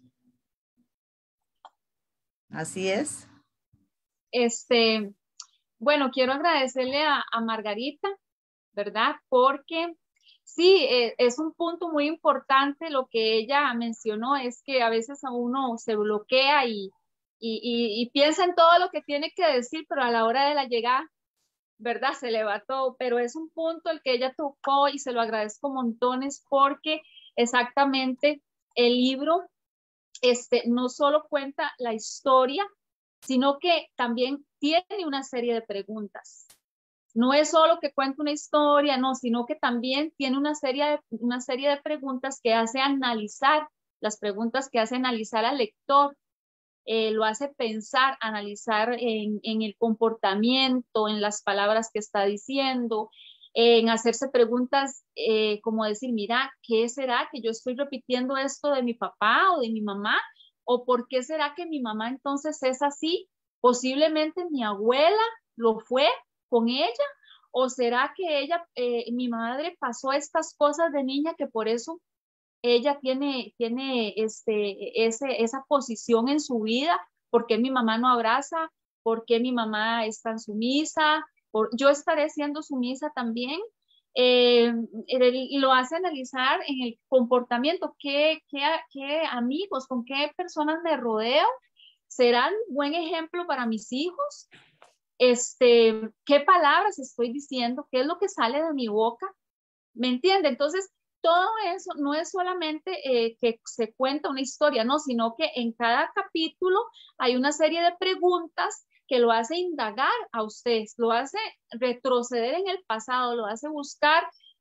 Así es. Este, bueno, quiero agradecerle a, a Margarita, ¿verdad? Porque sí, eh, es un punto muy importante lo que ella mencionó, es que a veces a uno se bloquea y, y, y, y piensa en todo lo que tiene que decir, pero a la hora de la llegada, ¿verdad? Se le va todo, pero es un punto el que ella tocó y se lo agradezco montones porque exactamente el libro este, no solo cuenta la historia, sino que también tiene una serie de preguntas. No es solo que cuenta una historia, no, sino que también tiene una serie de, una serie de preguntas que hace analizar, las preguntas que hace analizar al lector, eh, lo hace pensar, analizar en, en el comportamiento, en las palabras que está diciendo, en hacerse preguntas eh, como decir, mira, ¿qué será que yo estoy repitiendo esto de mi papá o de mi mamá? ¿O por qué será que mi mamá entonces es así? Posiblemente mi abuela lo fue con ella, o será que ella, eh, mi madre pasó estas cosas de niña que por eso ella tiene, tiene este, ese, esa posición en su vida, ¿por qué mi mamá no abraza? ¿Por qué mi mamá es tan sumisa? ¿Por, yo estaré siendo sumisa también? Eh, y lo hace analizar en el comportamiento, ¿qué, qué, qué amigos, con qué personas me rodeo? ¿Serán buen ejemplo para mis hijos? Este, ¿qué palabras estoy diciendo? ¿Qué es lo que sale de mi boca? ¿Me entiende? Entonces, todo eso no es solamente eh, que se cuenta una historia, no, sino que en cada capítulo hay una serie de preguntas que lo hace indagar a ustedes, lo hace retroceder en el pasado, lo hace buscar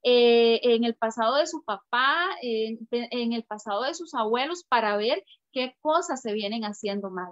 eh, en el pasado de su papá, en, en el pasado de sus abuelos, para ver qué cosas se vienen haciendo mal.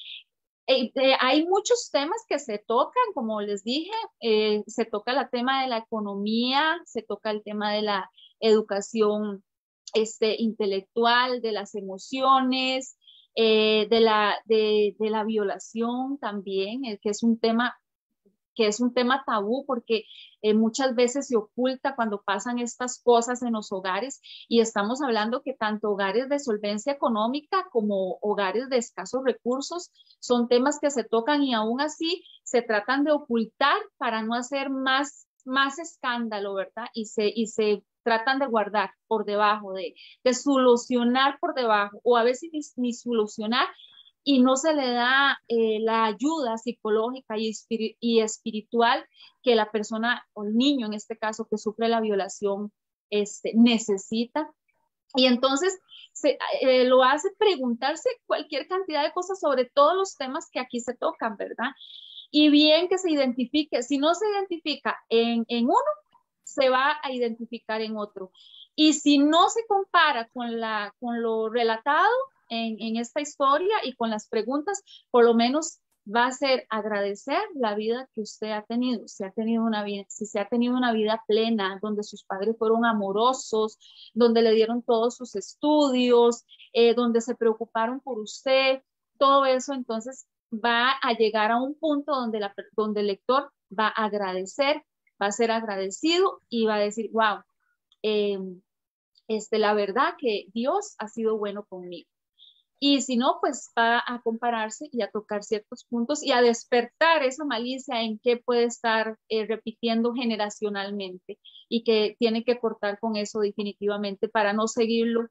Eh, eh, hay muchos temas que se tocan, como les dije, eh, se toca el tema de la economía, se toca el tema de la educación este, intelectual, de las emociones, eh, de, la, de, de la violación también, eh, que es un tema que es un tema tabú porque eh, muchas veces se oculta cuando pasan estas cosas en los hogares, y estamos hablando que tanto hogares de solvencia económica como hogares de escasos recursos son temas que se tocan y aún así se tratan de ocultar para no hacer más, más escándalo, ¿verdad? Y se, y se tratan de guardar por debajo, de, de solucionar por debajo, o a veces ni, ni solucionar, y no se le da eh, la ayuda psicológica y, espir y espiritual que la persona o el niño en este caso que sufre la violación este, necesita. Y entonces se, eh, lo hace preguntarse cualquier cantidad de cosas sobre todos los temas que aquí se tocan, ¿verdad? Y bien que se identifique, si no se identifica en, en uno, se va a identificar en otro. Y si no se compara con, la, con lo relatado en, en esta historia y con las preguntas, por lo menos va a ser agradecer la vida que usted ha tenido, si ha tenido una vida, si se ha tenido una vida plena, donde sus padres fueron amorosos, donde le dieron todos sus estudios, eh, donde se preocuparon por usted, todo eso. Entonces va a llegar a un punto donde, la, donde el lector va a agradecer, va a ser agradecido y va a decir, wow, eh, este, la verdad que Dios ha sido bueno conmigo. Y si no, pues va a compararse y a tocar ciertos puntos y a despertar esa malicia en que puede estar eh, repitiendo generacionalmente, y que tiene que cortar con eso definitivamente para no seguirlo.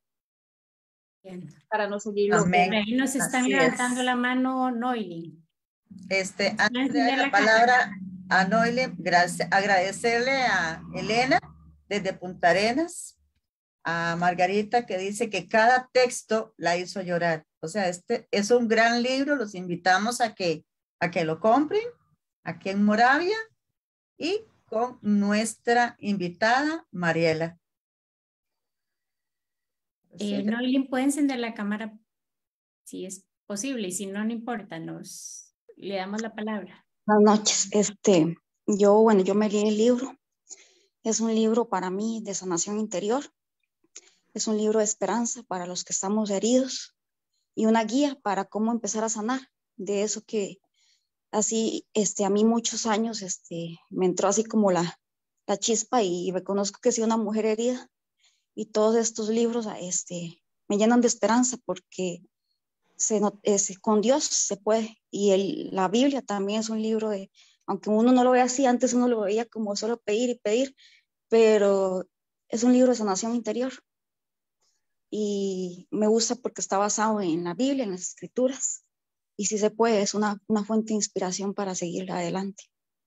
Bien. Para no seguirlo. Amén. Ahí nos están Así levantando es. la mano, Noili. Este, antes de dar la palabra a Noile, gracias, agradecerle a Elena desde Punta Arenas, a Margarita que dice que cada texto la hizo llorar. O sea, este es un gran libro, los invitamos a que, a que lo compren aquí en Moravia y con nuestra invitada Mariela. Eh, Noili, ¿puede encender la cámara si es posible? Y si no, no importa, nos le damos la palabra. Buenas noches. Este, yo, bueno, yo me leí el libro. Es un libro para mí de sanación interior. Es un libro de esperanza para los que estamos heridos y una guía para cómo empezar a sanar de eso que así, este, a mí muchos años, este, me entró así como la, la chispa y reconozco que soy una mujer herida, y todos estos libros, este, me llenan de esperanza porque se, es, con Dios se puede. Y el, la Biblia también es un libro de, aunque uno no lo ve así, antes uno lo veía como solo pedir y pedir, pero es un libro de sanación interior. Y me gusta porque está basado en la Biblia, en las escrituras, y si se puede, es una, una fuente de inspiración para seguir adelante.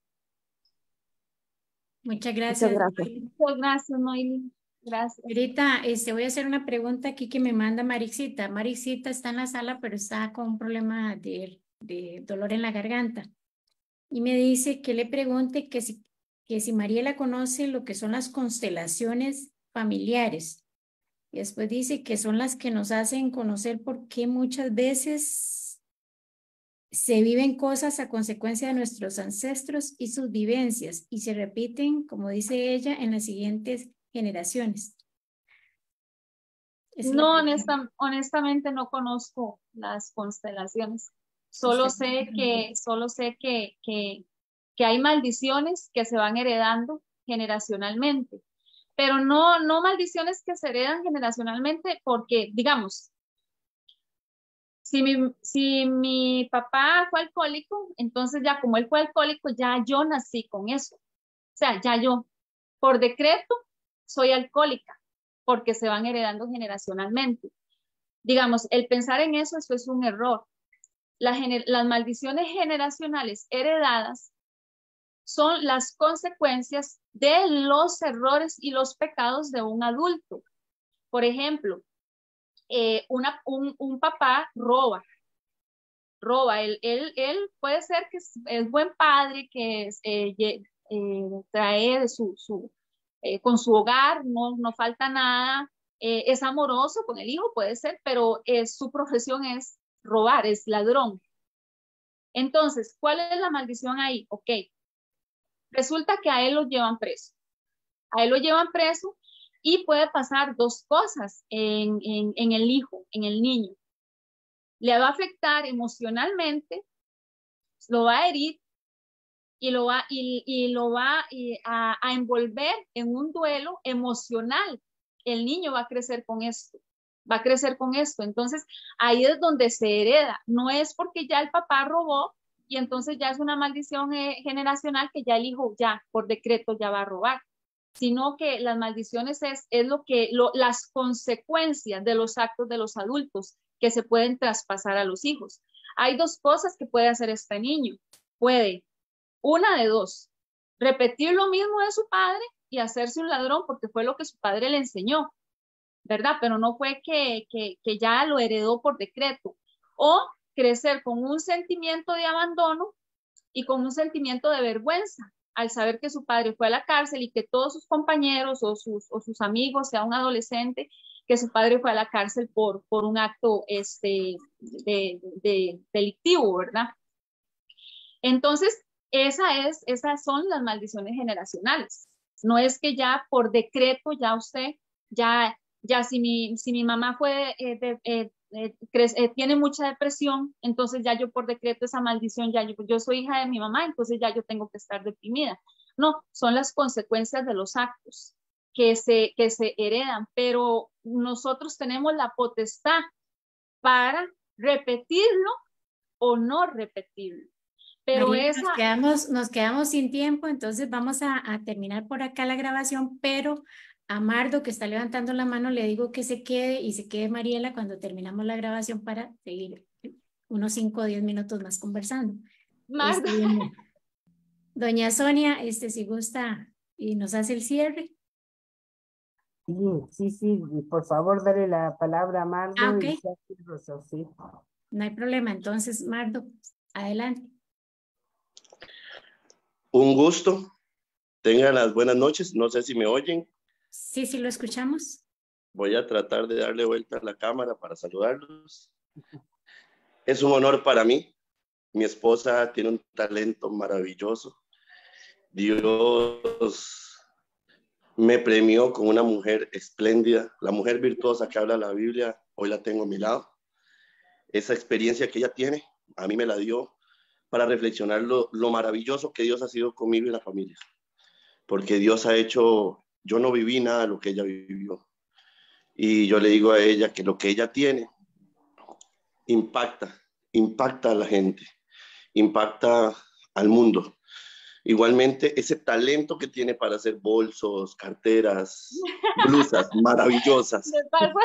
Muchas gracias. Muchas gracias. Muchas gracias, Noili. Gracias. Ahorita este, voy a hacer una pregunta aquí que me manda Marixita. Marixita está en la sala, pero está con un problema de, de dolor en la garganta. Y me dice que le pregunte que si, que si Mariela conoce lo que son las constelaciones familiares. Y después dice que son las que nos hacen conocer por qué muchas veces se viven cosas a consecuencia de nuestros ancestros y sus vivencias, y se repiten, como dice ella, en las siguientes generaciones. Es no, honesta, honestamente no conozco las constelaciones. Solo sé que, solo sé que, que, que hay maldiciones que se van heredando generacionalmente. Pero no, no maldiciones que se heredan generacionalmente porque, digamos, si mi, si mi papá fue alcohólico, entonces ya como él fue alcohólico, ya yo nací con eso. O sea, ya yo, por decreto, soy alcohólica, porque se van heredando generacionalmente. Digamos, el pensar en eso, eso es un error. La gener- las maldiciones generacionales heredadas son las consecuencias de los errores y los pecados de un adulto. Por ejemplo, eh, una, un, un papá roba, roba, él, él, él puede ser que es, es buen padre, que es, eh, eh, trae de su, su, eh, con su hogar, no, no falta nada, eh, es amoroso con el hijo, puede ser, pero eh, su profesión es robar, es ladrón. Entonces, ¿cuál es la maldición ahí? Ok, resulta que a él lo llevan preso. A él lo llevan preso y puede pasar dos cosas en, en, en el hijo, en el niño. Le va a afectar emocionalmente, lo va a herir y lo va, y, y lo va y a, a envolver en un duelo emocional. El niño va a crecer con esto, va a crecer con esto. Entonces, ahí es donde se hereda. No es porque ya el papá robó y entonces ya es una maldición eh, generacional que ya el hijo ya por decreto ya va a robar, sino que las maldiciones es, es lo que, lo, las consecuencias de los actos de los adultos que se pueden traspasar a los hijos. Hay dos cosas que puede hacer este niño. Puede, una de dos, repetir lo mismo de su padre y hacerse un ladrón porque fue lo que su padre le enseñó, ¿verdad? Pero no fue que, que, que ya lo heredó por decreto. O crecer con un sentimiento de abandono y con un sentimiento de vergüenza al saber que su padre fue a la cárcel y que todos sus compañeros o sus, o sus amigos, sea un adolescente, que su padre fue a la cárcel por, por un acto este, de, de, delictivo, ¿verdad? Entonces, esa es, esas son las maldiciones generacionales. No es que ya por decreto, ya usted, ya, ya si mi, si mi mamá fue, eh, de, eh, eh, crece, eh, tiene mucha depresión, entonces ya yo por decreto esa maldición, ya yo, yo soy hija de mi mamá, entonces ya yo tengo que estar deprimida. No, son las consecuencias de los actos que se, que se heredan, pero nosotros tenemos la potestad para repetirlo o no repetirlo. Pero María, esa... nos quedamos, nos quedamos sin tiempo, entonces vamos a, a terminar por acá la grabación, pero a Mardo, que está levantando la mano, le digo que se quede y se quede Mariela cuando terminamos la grabación para seguir unos cinco o diez minutos más conversando. Mardo. Este, doña Sonia, este, si gusta y nos hace el cierre. Sí, sí, sí, por favor, dale la palabra a Mardo. Ah, ok. Y se hace el rosa, sí. No hay problema, entonces, Mardo, adelante. Un gusto. Tengan las buenas noches. No sé si me oyen. Sí, sí, lo escuchamos. Voy a tratar de darle vuelta a la cámara para saludarlos. Es un honor para mí. Mi esposa tiene un talento maravilloso. Dios me premió con una mujer espléndida. La mujer virtuosa que habla la Biblia, hoy la tengo a mi lado. Esa experiencia que ella tiene, a mí me la dio para reflexionar lo, lo maravilloso que Dios ha sido conmigo y la familia. Porque Dios ha hecho, yo no viví nada de lo que ella vivió. Y yo le digo a ella que lo que ella tiene impacta, impacta a la gente, impacta al mundo. Igualmente, ese talento que tiene para hacer bolsos, carteras, blusas maravillosas. De paso,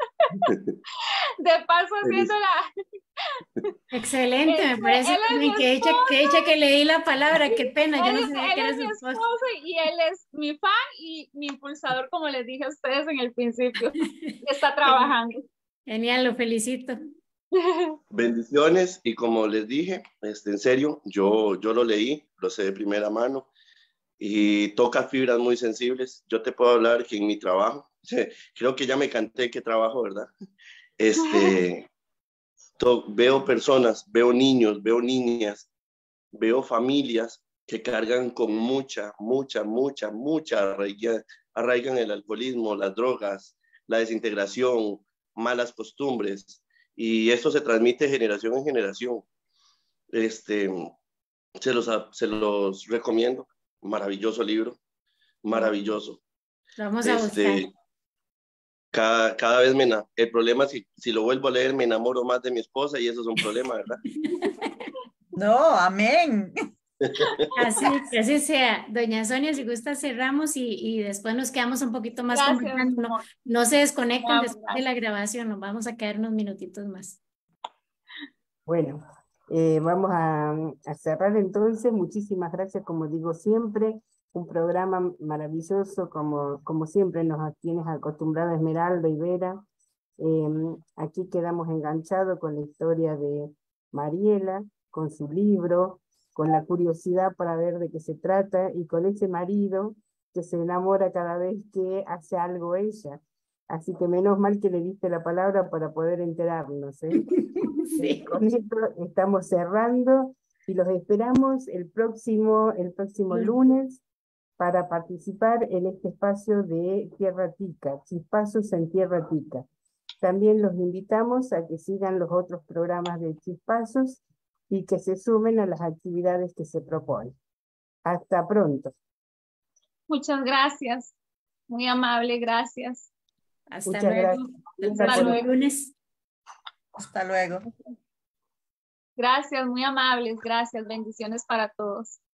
de paso haciendo la... Excelente, me Este, parece él es mi que ella que, ella que le di la palabra, qué pena, yo Él no es, sabía él que era es su mi esposo. esposo y él es mi fan y mi impulsador, como les dije a ustedes en el principio. Está trabajando. Genial, lo felicito. Bendiciones, y como les dije, este, en serio, yo, yo lo leí, lo sé de primera mano y toca fibras muy sensibles. Yo te puedo hablar que en mi trabajo, creo que ya me canté que trabajo, ¿verdad? Este, to, veo personas, veo niños, veo niñas, veo familias que cargan con mucha, mucha, mucha, mucha arraigan, arraigan el alcoholismo, las drogas, la desintegración, malas costumbres. Y esto se transmite de generación en generación. Este, se, los, se los recomiendo. Maravilloso libro. Maravilloso. Vamos a este, buscar. Cada, cada vez me... El problema es que si lo vuelvo a leer me enamoro más de mi esposa y eso es un problema, ¿verdad? No, amén. Así, que así sea. Doña Sonia, si gusta cerramos y, y después nos quedamos un poquito más Gracias, conversando. No, amor. no se desconecten Ah, después de la grabación, nos vamos a quedar unos minutitos más. Bueno, eh, vamos a, a cerrar entonces. Muchísimas gracias, como digo siempre. Un programa maravilloso, como, como siempre nos tienes acostumbrada Esmeralda y Vera. Eh, aquí quedamos enganchados con la historia de Mariela, con su libro, con la curiosidad para ver de qué se trata, y con ese marido que se enamora cada vez que hace algo ella. Así que menos mal que le diste la palabra para poder enterarnos, ¿eh? Sí. Con esto estamos cerrando y los esperamos el próximo, el próximo lunes para participar en este espacio de Tierra Tica, Chispazos en Tierra Tica. También los invitamos a que sigan los otros programas de Chispazos y que se sumen a las actividades que se proponen. Hasta pronto. Muchas gracias. Muy amable, gracias. Hasta Muchas luego. gracias. Hasta el Hasta próximo luego. lunes. Hasta luego. Gracias, muy amables, gracias. Bendiciones para todos.